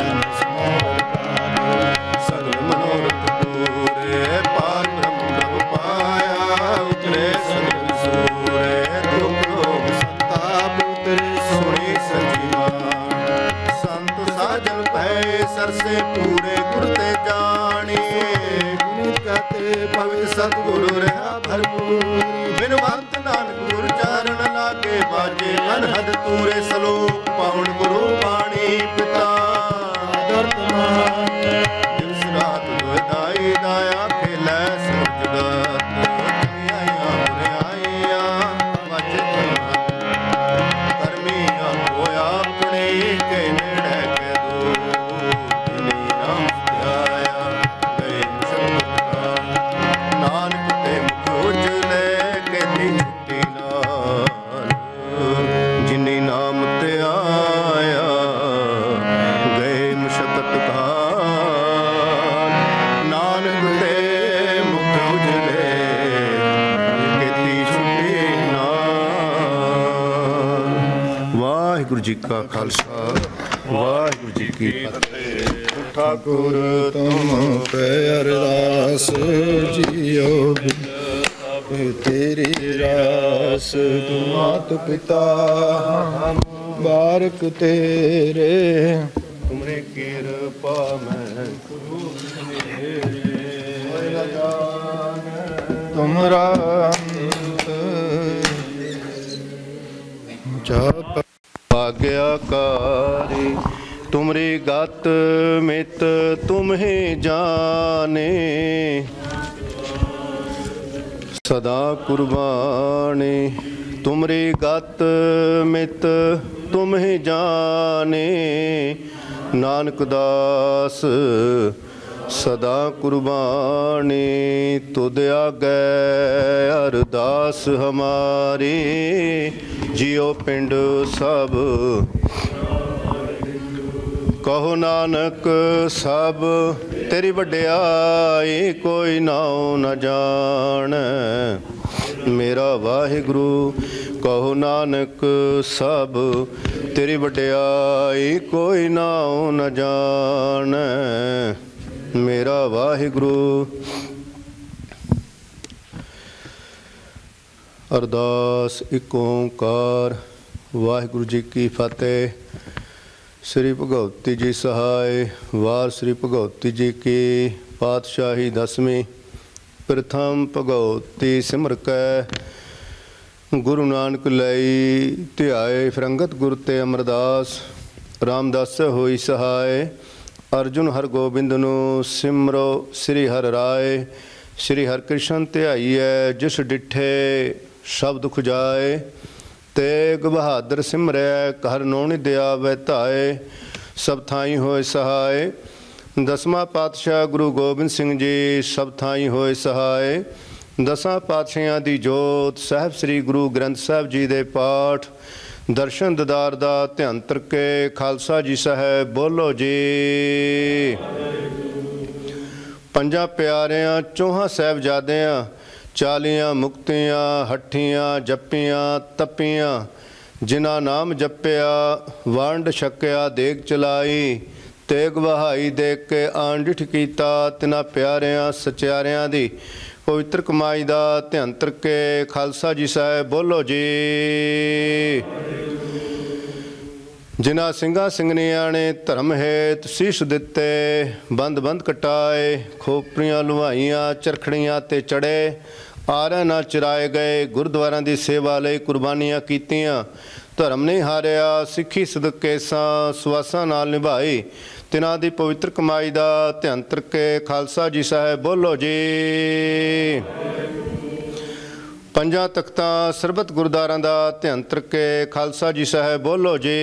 ਸਗਲ ਮਨੋਰਥ ਪੂਰੇ ਪਾਰ ਬ੍ਰਹਮ ਪ੍ਰਭ ਪਾਇਆ। ਉਤਰੇ ਸਗਲ ਸੂਰੇ ਦੁਖ ਰੋਗ ਸੰਤਾਪ ਉਤਰੇ ਸੋਈ ਸੰਜੀਵਾਨ। ਸੰਤ ਸਾਜਨ ਭੈ ਸਰਸੇ ਪੂਰੇ ਗੁਰ ਤੇ ਜਾਣੀ। ਗੁਰ ਕਤੇ ਪਵਿੱਤ ਸਤਿਗੁਰੂ ਰਹਾ ਭਰਪੂਰ। ਬਿਨਵੰਤ ਨਾਨਕ ਗੁਰ ਚਾਰਨ ਲਾਗੇ ਬਾਜੇ। ਅਨਹਦ ਤੂਰੇ ਸਲੋਕ ਪਾਵਨ ਗੁਰੂ ਬਾਣੀ ਪਿਤਾ। ਦਰਤ ਮਾਨ ਦਿਵਸ ਰਾਤ ਦੁਇਦਾਈ ਦਾਇਆ ਖੇਲੈ ਸਭ ਜਗਤ। ਚੰਗਿਆਈਆਂ ਬੁਰਿਆਈਆਂ ਵਾਜੇ ਕਰਮੀ ਆਪੋ ਆਪਣੇ ਕੇ ਨੇੜੇ ਕੇ ਦੂਰ। ਜਿਨੀ ਨਾਮ ਧਿਆਇਆ ਗਏ ਸ਼ਬਦ ਨਾਨਕ ਤੇ ਮੁਖ ਉਜਲੇ ਕਹਿਤੀ ਛੁੱਟੀ ਨਾਲ। ਜਿਨੀ ਨਾਮ ਧਿਆਇਆ ਗਏ ਮੁਸ਼ਕਤ ਕਾਲ। ਨਾਨਕ ਤੇ ਮੁਖ ਉਜਲੇ ਕਹਿਤੀ ਛੁੱਟੀ ਨਾਲ। ਵਾਹਿਗੁਰੂ ਜੀ ਕਾ ਖਾਲਸਾ ਵਾਹਿਗੁਰੂ ਜੀ ਕੀ ਫਤਿਹ। ਠਾਕੁਰ ਤੁਮ ਪੈ ਅਰਦਾਸ ਜੀਓ। ਤੇਰੀ ਰਾਸ ਤੂੰ ਮਾਤ ਪਿਤਾ ਬਾਰਕ ਤੇਰੇ। ਤੁਮਰੇ ਕਿਰਪਾ ਮੈਂ ਤੁਮਰਾ ਅੰਤ ਜਪ ਆਗਿਆਕਾਰੀ। ਤੁਮਰੀ ਗਤ ਮਿਤ ਤੁਮਹੀ ਜਾਣੇ। ਸਦਾ ਕੁਰਬਾਨੀ ਤੁਮਰੀ ਗਤ ਮਿਤ ਤੁਮਹੀ ਜਾਣੇ। ਨਾਨਕ ਦਾਸ ਸਦਾ ਕੁਰਬਾਨੀ। ਤੁਧ ਆਗੈ ਅਰਦਾਸ ਹਮਾਰੀ। ਜਿਉ ਪਿੰਡ ਸਭ ਕਹੋ ਨਾਨਕ ਸਭ ਤੇਰੀ ਵਡਿਆਈ। ਕੋਈ ਨਾਉ ਨ ਜਾਣ ਮੇਰਾ ਵਾਹਿਗੁਰੂ। ਕਹੋ ਨਾਨਕ ਸਭ ਤੇਰੀ ਵਡਿਆਈ। ਕੋਈ ਨਾਉ ਨ ਜਾਣ ਮੇਰਾ ਵਾਹਿਗੁਰੂ। ਅਰਦਾਸ ਏਕ ਓੰਕਾਰ। ਵਾਹਿਗੁਰੂ ਜੀ ਕੀ ਫਤਿਹ। ਸ੍ਰੀ ਭਗਵਤੀ ਜੀ ਸਹਾਇ। ਵਾਰ ਸ੍ਰੀ ਭਗਵਤੀ ਜੀ ਕੀ ਪਾਤਸ਼ਾਹੀ ਦਸਵੀਂ। ਪ੍ਰਥਮ ਭਗਵਤੀ ਸਿਮਰ ਕੈ ਗੁਰੂ ਨਾਨਕ ਲਈ ਧਿਆਏ। ਫਿਰੰਗਤ ਗੁਰ ਤੇ ਅਮਰਦਾਸ ਰਾਮਦਾਸ ਹੋਈ ਸਹਾਇ। ਅਰਜੁਨ ਹਰ ਗੋਬਿੰਦ ਨੂੰ ਸਿਮਰੋ ਸ੍ਰੀ ਹਰਿ ਰਾਏ। ਸ੍ਰੀ ਹਰਿਕ੍ਰਿਸ਼ਨ ਧਿਆਈਐ ਜਿਸ ਡਿਠੇ ਸਭ ਦੁਖ ਜਾਏ। ਤੇਗ ਬਹਾਦਰ ਸਿਮਰੈ ਘਰ ਨੋਣੀ ਦਿਆ ਵੈ ਧਾਏ। ਸਭ ਥਾਈ ਹੋਏ ਸਹਾਇ। ਦਸਵਾਂ ਪਾਤਸ਼ਾਹ ਗੁਰੂ ਗੋਬਿੰਦ ਸਿੰਘ ਜੀ ਸਭ ਥਾਈ ਹੋਏ ਸਹਾਇ। ਦਸਾਂ ਪਾਤਸ਼ਾਹਾਂ ਦੀ ਜੋਤ ਸਾਹਿਬ ਸ੍ਰੀ ਗੁਰੂ ਗ੍ਰੰਥ ਸਾਹਿਬ ਜੀ ਦੇ ਪਾਠ ਦਰਸ਼ਨ ਦੀਦਾਰ ਦਾ ਧਿਆਨ ਤਰਕੇ ਖਾਲਸਾ ਜੀ ਸਾਹਿਬ ਬੋਲੋ ਜੀ। ਪੰਜਾਂ ਪਿਆਰਿਆਂ ਚੌਹਾਂ ਸਾਹਿਬਜ਼ਾਦਿਆਂ 40 ਮੁਕਤੀਆਂ ਹੱਠੀਆਂ ਜੱਪੀਆਂ ਤੱਪੀਆਂ। ਜਿਨ੍ਹਾਂ ਨਾਮ ਜਪਿਆ ਵੰਡ ਛਕਿਆ ਦੇਗ ਚਲਾਈ। ਤੇਗ ਵਹਾਈ ਦੇਖ ਕੇ ਆਂਡਿਠ ਕੀਤਾ। ਤਿਨਾਂ ਪਿਆਰਿਆਂ ਸਚਿਆਰਿਆਂ ਦੀ ਪਵਿੱਤਰ ਕਮਾਈ ਦਾ ਧਿਆਨ ਤਰਕੇ ਖਾਲਸਾ ਜੀ ਸਾਹਿਬ ਬੋਲੋ ਜੀ। ਜਿਨ੍ਹਾਂ ਸਿੰਘਾਂ ਸਿੰਘਣੀਆਂ ਨੇ ਧਰਮ ਹੇਤ ਸੀਸ ਦਿੱਤੇ। ਬੰਦ ਬੰਦ ਕਟਾਏ ਖੋਪਰੀਆਂ ਲੁਹਾਈਆਂ ਚਰਖੜੀਆਂ ਤੇ ਚੜੇ। ਆਰੇ ਨਾ ਚਰਾਏ ਗਏ ਗੁਰਦੁਆਰਿਆਂ ਦੀ ਸੇਵਾ ਲਈ ਕੁਰਬਾਨੀਆਂ ਕੀਤੀਆਂ। ਧਰਮ ਨਹੀਂ ਹਾਰਿਆ ਸਿੱਖੀ ਸਦਕੇ ਸਾਂ ਸਵਾਸਾਂ ਨਾਲ ਨਿਭਾਈ। ਤਿਨਾਂ ਦੀ ਪਵਿੱਤਰ ਕਮਾਈ ਦਾ ਧਿਆਨ ਤਰਕੇ ਖਾਲਸਾ ਜੀ ਸਾਹਿਬ ਬੋਲੋ ਜੀ। ਪੰਜਾਂ ਤਖਤਾਂ ਸਰਬਤ ਗੁਰਦੁਆਰਾਂ ਦਾ ਧਿਆਨ ਤਰਕੇ ਖਾਲਸਾ ਜੀ ਸਾਹਿਬ ਬੋਲੋ ਜੀ।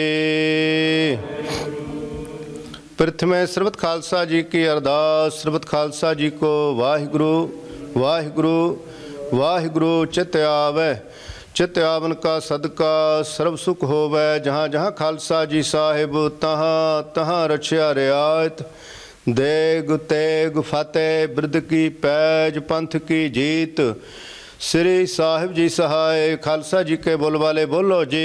ਪ੍ਰਥਮੇ ਸਰਬਤ ਖਾਲਸਾ ਜੀ ਕੀ ਅਰਦਾਸ। ਸਰਬਤ ਖਾਲਸਾ ਜੀ ਕੋ ਵਾਹਿਗੁਰੂ ਵਾਹਿਗੁਰੂ ਵਾਹਿਗੁਰੂ ਚਿਤ ਆਵੈ। चित आवन का सदका सर्व सुख होवै। जहाँ जहाँ खालसा जी साहिब तहाँ तहाँ रछिया रियायत। देग तेग फतेह बिरद की पैज पंथ की जीत। श्री साहिब जी सहाय खालसा जी के बोल वाले बोलो जी।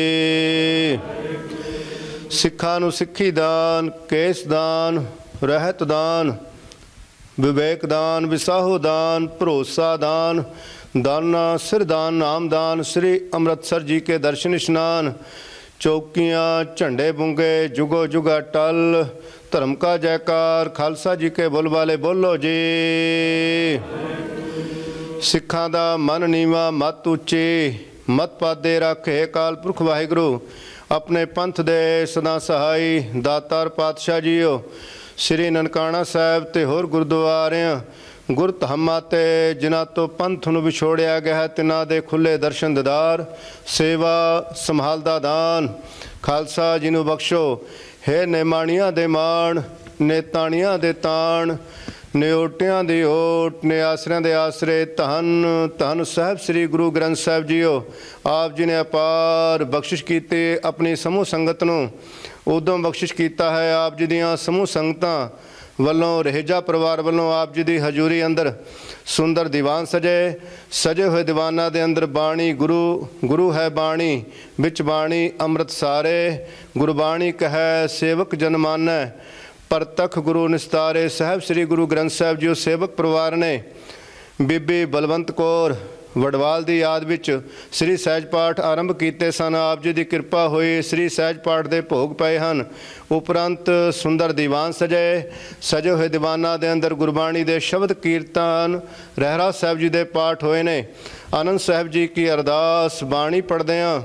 सिखा नूं सिक्खी दान केस दान रहत दान विवेक दान विसाहो दान भरोसा दान दाना सिरदान नामदान। श्री अमृतसर जी के दर्शन स्नान। चौकियाँ झंडे बुंगे जुगो जुगा टल। धर्म का जयकार खालसा जी के बोल वाले बोलो जी। सिखां दा मन नीवा मत उच्ची मत पादे रखे काल पुरख वाहिगुरु। अपने पंथ दे सदा सहाई दातार पातशाह जीओ। श्री ननकाना साहिब ते होर गुरुद्वारियां गुर ਧਾਮਾਂ ਤੇ ਜਿਨ੍ਹਾਂ ਤੋਂ ਪੰਥ ਨੂੰ ਵਿਛੋੜਿਆ ਗਿਆ ਹੈ ਤਿਨਾਂ ਦੇ ਖੁੱਲੇ ਦਰਸ਼ਨ ਦੀਦਾਰ ਸੇਵਾ ਸੰਭਾਲ ਦਾ ਦਾਨ ਖਾਲਸਾ ਜੀ ਨੂੰ ਬਖਸ਼ੋ। ਹੈ ਨਿਮਾਣੀਆਂ ਦੇ ਮਾਣ ਨੇਤਾਣੀਆਂ ਦੇ ਤਾਣ ਨਿਓਟਿਆਂ ਦੀ ਓਟ ਨੇ ਆਸਰਿਆਂ ਦੇ ਆਸਰੇ ਧੰਨ ਧੰਨ ਸਾਹਿਬ ਸ੍ਰੀ ਗੁਰੂ ਗ੍ਰੰਥ ਸਾਹਿਬ ਜੀਓ। ਆਪ ਜੀ ਨੇ ਅਪਾਰ ਬਖਸ਼ਿਸ਼ ਕੀਤੀ ਆਪਣੀ ਸਮੂਹ ਸੰਗਤ ਨੂੰ। ਉਦੋਂ ਬਖਸ਼ਿਸ਼ ਕੀਤਾ ਹੈ ਆਪ ਜੀ ਦੀਆਂ ਸਮੂਹ ਸੰਗਤਾਂ ਵੱਲੋਂ ਰਹੇਜਾ ਪਰਿਵਾਰ ਵੱਲੋਂ ਆਪ ਜੀ ਦੀ ਹਜ਼ੂਰੀ ਅੰਦਰ ਸੁੰਦਰ ਦੀਵਾਨ ਸਜੇ ਹੋਏ ਦੀਵਾਨਾਂ ਦੇ ਅੰਦਰ ਬਾਣੀ ਗੁਰੂ ਹੈ ਬਾਣੀ ਵਿੱਚ ਬਾਣੀ ਅੰਮ੍ਰਿਤ ਸਾਰੇ। ਗੁਰਬਾਣੀ ਕਹੈ ਸੇਵਕ ਜਨ ਮਾਨੈ ਪ੍ਰਤੱਖ ਗੁਰੂ ਨਿਸਤਾਰੇ। ਸਾਹਿਬ ਸ੍ਰੀ ਗੁਰੂ ਗ੍ਰੰਥ ਸਾਹਿਬ ਜੀ ਸੇਵਕ ਪਰਿਵਾਰ ਨੇ ਬੀਬੀ ਬਲਵੰਤ ਕੌਰ ਵਡਵਾਲ ਦੀ ਯਾਦ ਵਿੱਚ ਸ੍ਰੀ ਸਹਿਜ ਪਾਠ ਆਰੰਭ ਕੀਤੇ ਸਨ। ਆਪ ਜੀ ਦੀ ਕਿਰਪਾ ਹੋਈ ਸ੍ਰੀ ਸਹਿਜ ਪਾਠ ਦੇ ਭੋਗ ਪਏ ਹਨ। ਉਪਰੰਤ ਸੁੰਦਰ ਦੀਵਾਨ ਸਜੇ ਹੋਏ ਦੀਵਾਨਾਂ ਦੇ ਅੰਦਰ ਗੁਰਬਾਣੀ ਦੇ ਸ਼ਬਦ ਕੀਰਤਨ ਰਹਿਰਾਸ ਸਾਹਿਬ ਜੀ ਦੇ ਪਾਠ ਹੋਏ ਨੇ। ਆਨੰਦ ਸਾਹਿਬ ਜੀ ਕੀ ਅਰਦਾਸ ਬਾਣੀ ਪੜ੍ਹਦਿਆਂ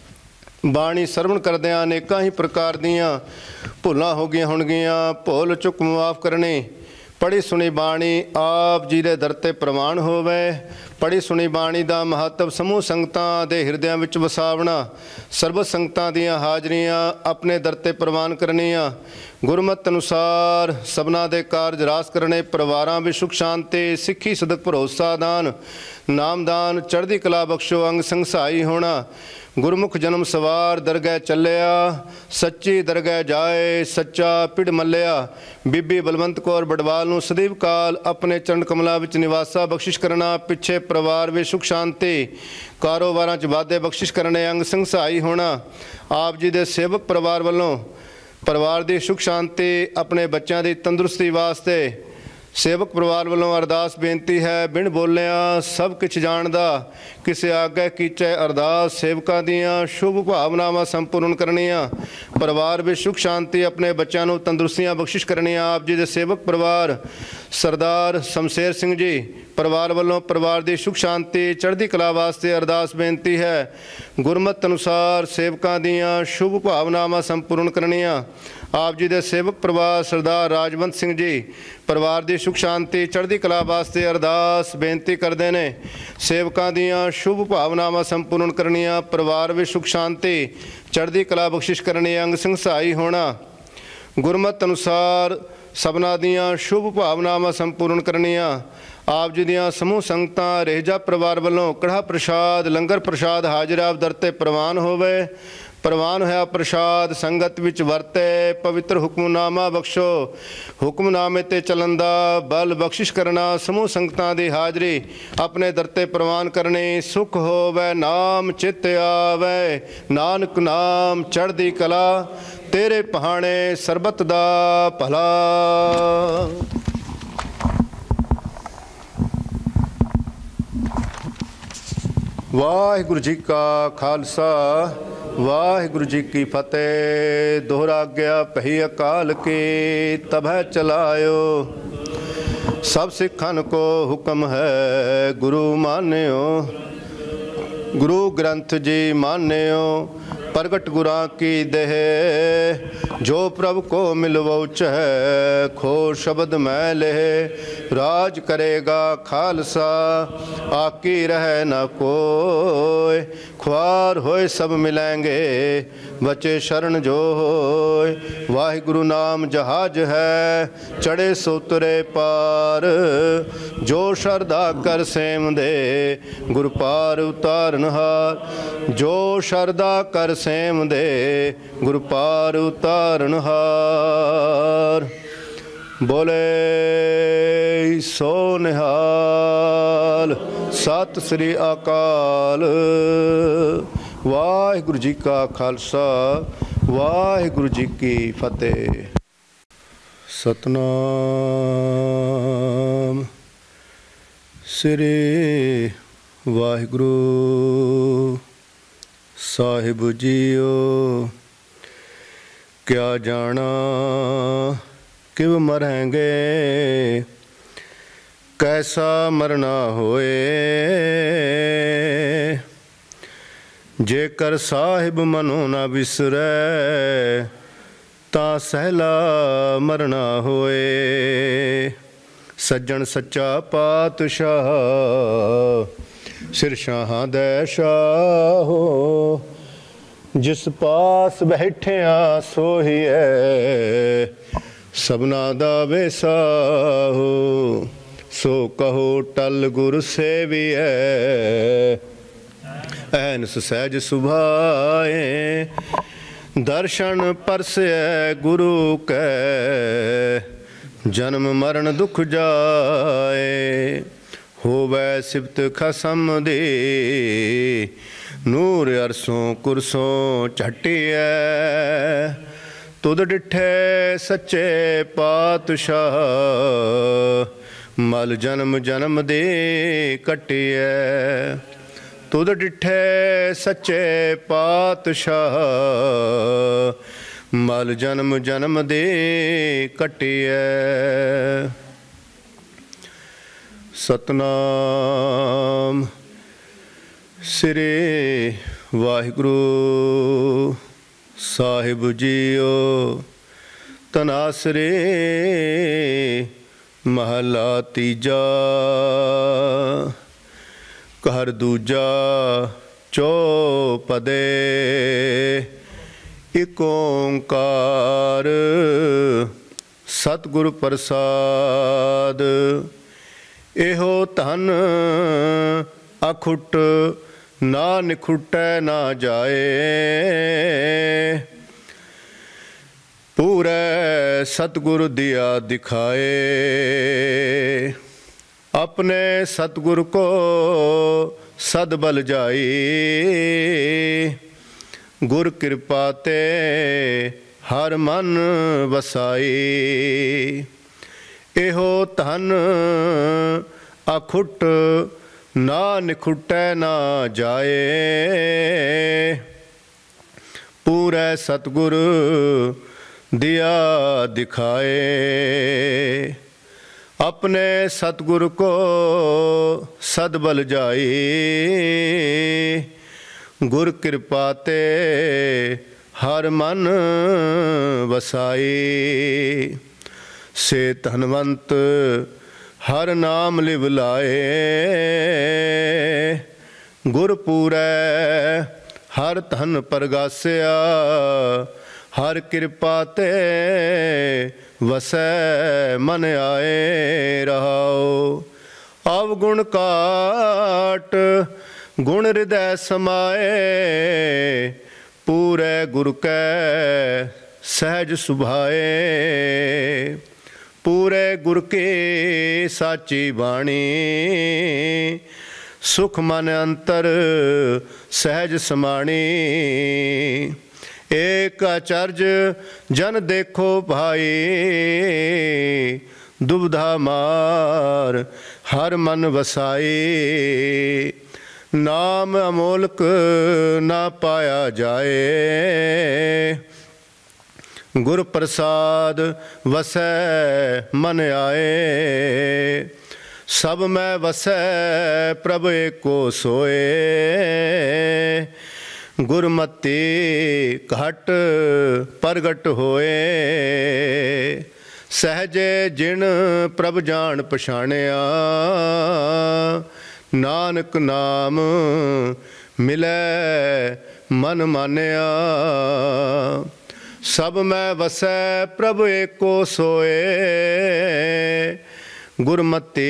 ਬਾਣੀ ਸਰਵਣ ਕਰਦਿਆਂ ਅਨੇਕਾਂ ਹੀ ਪ੍ਰਕਾਰ ਦੀਆਂ ਭੁੱਲਾਂ ਹੋ ਗਈਆਂ ਹੋਣਗੀਆਂ। ਭੁੱਲ ਚੁੱਕ ਮੁਆਫ ਕਰਨੀ। ਪੜ੍ਹੀ ਸੁਣੀ ਬਾਣੀ ਆਪ ਜੀ ਦੇ ਦਰ 'ਤੇ ਪ੍ਰਵਾਨ ਹੋਵੇ। ਪੜ੍ਹੀ ਸੁਣੀ ਬਾਣੀ ਦਾ ਮਹੱਤਵ ਸਮੂਹ ਸੰਗਤਾਂ ਦੇ ਹਿਰਦਿਆਂ ਵਿੱਚ ਵਸਾਵਣਾ। ਸਰਬਤ ਸੰਗਤਾਂ ਦੀਆਂ ਹਾਜ਼ਰੀਆਂ ਆਪਣੇ ਦਰ 'ਤੇ ਪ੍ਰਵਾਨ ਕਰਨੀਆਂ। ਗੁਰਮਤਿ ਅਨੁਸਾਰ ਸਭਨਾਂ ਦੇ ਕਾਰਜ ਰਾਸ ਕਰਨੇ। ਪਰਿਵਾਰਾਂ ਵਿੱਚ ਸੁਖ ਸ਼ਾਂਤੀ ਸਿੱਖੀ ਸਦਕ ਭਰੋਸਾ ਦਾਨ ਨਾਮਦਾਨ ਚੜ੍ਹਦੀ ਕਲਾ ਬਖਸ਼ੋ ਅੰਗ ਸੰਘਸਾਈ ਹੋਣਾ। ਗੁਰਮੁਖ ਜਨਮ ਸਵਾਰ ਦਰਗਹਿ ਚੱਲਿਆ ਸੱਚੀ ਦਰਗਹਿ ਜਾਏ ਸੱਚਾ ਪਿੜ ਮੱਲਿਆ। ਬੀਬੀ ਬਲਵੰਤ ਕੌਰ ਬਡਵਾਲ ਨੂੰ ਸਦੀਵ ਕਾਲ ਆਪਣੇ ਚਰਨ ਕਮਲਾਂ ਵਿੱਚ ਨਿਵਾਸਾ ਬਖਸ਼ਿਸ਼ ਕਰਨਾ। ਪਿੱਛੇ ਪਰਿਵਾਰ ਵਿੱਚ ਸੁਖ ਸ਼ਾਂਤੀ ਕਾਰੋਬਾਰਾਂ 'ਚ ਵਾਧੇ ਬਖਸ਼ਿਸ਼ ਕਰਨੇ ਅੰਗ ਸੰਘਸਾਈ ਹੋਣਾ। ਆਪ ਜੀ ਦੇ ਸੇਵਕ ਪਰਿਵਾਰ ਵੱਲੋਂ ਪਰਿਵਾਰ ਦੀ ਸੁਖ ਸ਼ਾਂਤੀ ਆਪਣੇ ਬੱਚਿਆਂ ਦੀ ਤੰਦਰੁਸਤੀ ਵਾਸਤੇ ਸੇਵਕ ਪਰਿਵਾਰ ਵੱਲੋਂ ਅਰਦਾਸ ਬੇਨਤੀ ਹੈ। ਬਿਨ ਬੋਲਿਆ ਸਭ ਕੁਛ ਜਾਣਦਾ ਕਿਸੇ ਆਗੇ ਕੀਚੇ ਅਰਦਾਸ। ਸੇਵਕਾਂ ਦੀਆਂ ਸ਼ੁਭ ਭਾਵਨਾਵਾਂ ਸੰਪੂਰਨ ਕਰਨੀਆਂ। ਪਰਿਵਾਰ ਵਿੱਚ ਸੁਖ ਸ਼ਾਂਤੀ ਆਪਣੇ ਬੱਚਿਆਂ ਨੂੰ ਤੰਦਰੁਸਤੀਆਂ ਬਖਸ਼ਿਸ਼ ਕਰਨੀਆਂ। ਆਪ ਜੀ ਦੇ ਸੇਵਕ ਪਰਿਵਾਰ ਸਰਦਾਰ ਸ਼ਮਸ਼ੇਰ ਸਿੰਘ ਜੀ ਪਰਿਵਾਰ ਵੱਲੋਂ ਪਰਿਵਾਰ ਦੀ ਸੁਖ ਸ਼ਾਂਤੀ ਚੜ੍ਹਦੀ ਕਲਾ ਵਾਸਤੇ ਅਰਦਾਸ ਬੇਨਤੀ ਹੈ। ਗੁਰਮਤਿ ਅਨੁਸਾਰ ਸੇਵਕਾਂ ਦੀਆਂ ਸ਼ੁਭ ਭਾਵਨਾਵਾਂ ਸੰਪੂਰਨ ਕਰਨੀਆਂ। ਆਪ ਜੀ ਦੇ ਸੇਵਕ ਪਰਿਵਾਰ ਸਰਦਾਰ ਰਾਜਵੰਤ ਸਿੰਘ ਜੀ ਪਰਿਵਾਰ ਦੀ ਸੁਖ ਸ਼ਾਂਤੀ ਚੜ੍ਹਦੀ ਕਲਾ ਵਾਸਤੇ ਅਰਦਾਸ ਬੇਨਤੀ ਕਰਦੇ ਨੇ। ਸੇਵਕਾਂ ਦੀਆਂ ਸ਼ੁਭ ਭਾਵਨਾਵਾਂ ਸੰਪੂਰਨ ਕਰਨੀਆਂ, ਪਰਿਵਾਰ ਵਿੱਚ ਸੁਖ ਸ਼ਾਂਤੀ ਚੜ੍ਹਦੀ ਕਲਾ ਬਖਸ਼ਿਸ਼ ਕਰਨੀ, ਅੰਗ ਸਿੰਘ ਸਹਾਈ ਹੋਣਾ। ਗੁਰਮਤਿ ਅਨੁਸਾਰ ਸਭਨਾਂ ਦੀਆਂ ਸ਼ੁਭ ਭਾਵਨਾਵਾਂ ਸੰਪੂਰਨ ਕਰਨੀਆਂ। ਆਪ ਜੀ ਦੀਆਂ ਸਮੂਹ ਸੰਗਤਾਂ ਰਹਿਜਾ ਪਰਿਵਾਰ ਵੱਲੋਂ ਕੜਾਹ ਪ੍ਰਸ਼ਾਦ ਲੰਗਰ ਪ੍ਰਸ਼ਾਦ ਹਾਜ਼ਰ ਆਪ ਦਰ 'ਤੇ ਪ੍ਰਵਾਨ ਹੋਵੇ। ਪ੍ਰਵਾਨ ਹੋਇਆ ਪ੍ਰਸ਼ਾਦ ਸੰਗਤ ਵਿੱਚ ਵਰਤੇ। ਪਵਿੱਤਰ ਹੁਕਮਨਾਮਾ ਬਖਸ਼ੋ। ਹੁਕਮਨਾਮੇ 'ਤੇ ਚੱਲਣ ਦਾ ਬਲ ਬਖਸ਼ਿਸ਼ ਕਰਨਾ। ਸਮੂਹ ਸੰਗਤਾਂ ਦੀ ਹਾਜ਼ਰੀ ਆਪਣੇ ਦਰ 'ਤੇ ਪ੍ਰਵਾਨ ਕਰਨੀ। ਸੁਖ ਹੋਵੇ ਨਾਮ ਚਿੱਤ ਆਵੇ, ਨਾਨਕ ਨਾਮ ਚੜ੍ਹਦੀ ਕਲਾ, ਤੇਰੇ ਪਹਾਣੇ ਸਰਬਤ ਦਾ ਭਲਾ। ਵਾਹਿਗੁਰੂ ਜੀ ਕਾ ਖਾਲਸਾ, ਵਾਹਿਗੁਰੂ ਜੀ ਕੀ ਫਤਿਹ। ਦੋਹਰਾ ਗਿਆ ਪਹੀ ਅਕਾਲ ਕੀ, ਤਬਹਿ ਚਲਾਇਓ। ਸਭ ਸਿੱਖਨ ਕੋ ਹੁਕਮ ਹੈ, ਗੁਰੂ ਮਾਨਿਓ। ਗੁਰੂ ਗ੍ਰੰਥ ਜੀ ਮਾਨਿਓ। ਪ੍ਰਗਟ ਗੁਰਾਂ ਕੀ ਦੇਹ, ਜੋ ਪ੍ਰਭ ਕੋ ਮਿਲਵੋ ਚਹਿ। ਖੋ ਸ਼ਬਦ ਮੈਂ ਲਹਿ, ਰਾਜ ਕਰੇਗਾ ਖਾਲਸਾ। ਆਕੀ ਰਹਿ ਨਾ ਕੋਇ, ਖੁਆਰ ਹੋਏ ਸਭ ਮਿਲੈਂਗੇ। ਬਚੇ ਸ਼ਰਨ ਜੋ ਹੋਏ, ਵਾਹਿਗੁਰੂ ਨਾਮ ਜਹਾਜ ਹੈ। ਚੜੇ ਸੋ ਤੁਰੇ ਪਾਰ, ਜੋ ਸ਼ਰਧਾ ਕਰ ਸੇਮ ਦੇ। ਗੁਰ ਪਾਰ ਉਤਾਰਨ ਹਾਰ, ਜੋ ਸ਼ਰਧਾ ਕਰ ਸੇਮ ਦੇ। ਗੁਰ ਪਾਰ ਉਤਾਰਨ ਹਾਰ। ਬੋਲੇ ਸੋ ਨਿਹਾਲ, ਸਤਿ ਸ੍ਰੀ ਅਕਾਲ। ਵਾਹਿਗੁਰੂ ਜੀ ਕਾ ਖਾਲਸਾ, ਵਾਹਿਗੁਰੂ ਜੀ ਕੀ ਫਤਿਹ। ਸਤਨਾਮ ਸ੍ਰੀ ਵਾਹਿਗੁਰੂ ਸਾਹਿਬ ਜੀਓ। ਕਿਆ ਜਾਣਾ ਕਿਵ ਮਰੈਂਗੇ, ਕੈਸਾ ਮਰਨਾ ਹੋਏ। ਜੇਕਰ ਸਾਹਿਬ ਮਨੋ ਨਾ ਵਿਸਰੈ, ਤਾਂ ਸਹਿਲਾ ਮਰਨਾ ਹੋਏ। ਸੱਜਣ ਸੱਚਾ ਪਾਤਸ਼ਾਹ, ਸਿਰ ਸ਼ਾਹਾਂ ਦੈ ਸ਼ਾਹੋ। ਜਿਸ ਪਾਸ ਬੈਠਿਆ ਸੋਹੀਐ, ਸਭਨਾ ਦਾ ਵੇਸਾਹੋ। ਸੋ ਕਹੋ ਟਲ ਗੁਰ ਸੇਵੀਐ, ਐਨਸ ਸਹਿਜ ਸੁਭਾਏ। ਦਰਸ਼ਨ ਪਰਸੈ ਗੁਰੂ ਕੈ, ਜਨਮ ਮਰਨ ਦੁਖ ਜਾਏ। ਹੋਵੈ ਸਿਫਤ ਖਸਮ ਦੀ, ਨੂਰ ਅਰਸੋਂ ਕੁਰਸੋਂ ਝਟਿਐ। ਤੁਧ ਡਿਠੇ ਸੱਚੇ ਪਾਤਸ਼ਾਹ, ਮਲ ਜਨਮ ਜਨਮ ਦੇ ਕੱਟਿਐ। ਤੁਧ ਡਿਠੇ ਸੱਚੇ ਪਾਤਸ਼ਾਹ, ਮਲ ਜਨਮ ਜਨਮ ਦੇ ਕੱਟਿਐ। ਸਤਨਾਮ ਸ੍ਰੀ ਵਾਹਿਗੁਰੂ ਸਾਹਿਬ ਜੀਓ। ਤਨਾਸਰੇ ਮਹਲਾ ਤੀਜਾ, ਘਰ ਦੂਜਾ ਚੌਪਦੇ। ਇਕ ਓੰਕਾਰ ਸਤਿਗੁਰ ਪ੍ਰਸਾਦ। ਇਹੋ ਧਨ ਅਖੁੱਟ, ਨਾ ਨਿਖੁੱਟੈ ਨਾ ਜਾਏ। ਪੂਰੇ ਸਤਿਗੁਰ ਦਿਆ ਦਿਖਾਏ। ਆਪਣੇ ਸਤਿਗੁਰ ਕੋ ਸਦ ਬਲ ਜਾਈ। ਗੁਰ ਕਿਰਪਾ ਤੇ ਹਰ ਮਨ ਵਸਾਈ। ਇਹੋ ਧਨ ਅਖੁੱਟ, ਨਾ ਨਿਖੁੱਟੈ ਨਾ ਜਾਏ। ਪੂਰੇ ਸਤਿਗੁਰ ਦਿਆ ਦਿਖਾਏ। अपने सतगुर को सदबल जाई, गुर कृपा ते हर मन वसाई। से धनवंत हर नाम लिव लाए, गुर पूरै हर धन परगासिया। हर कृपा ते वसै मन आए रहाओ। अवगुण काट गुण हृदय समाए, पूरे गुर कै सहज सुभाए। पूरे गुर की साची बाणी, सुख मन अंतर सहज समाणी। एक अचरज जन देखो भाई, दुविधा मार हर मन वसाई। नाम अमोलक ना पाया जाए, गुर प्रसाद वसै मन आए। सब में वसै प्रभ एको सोए, गुरमति घट प्रगट होए। सहजे जिन प्रभ जान पछाणिया, नानक नाम मिलै मन मानिया। सब में वसै प्रभ एको सोए, गुरमति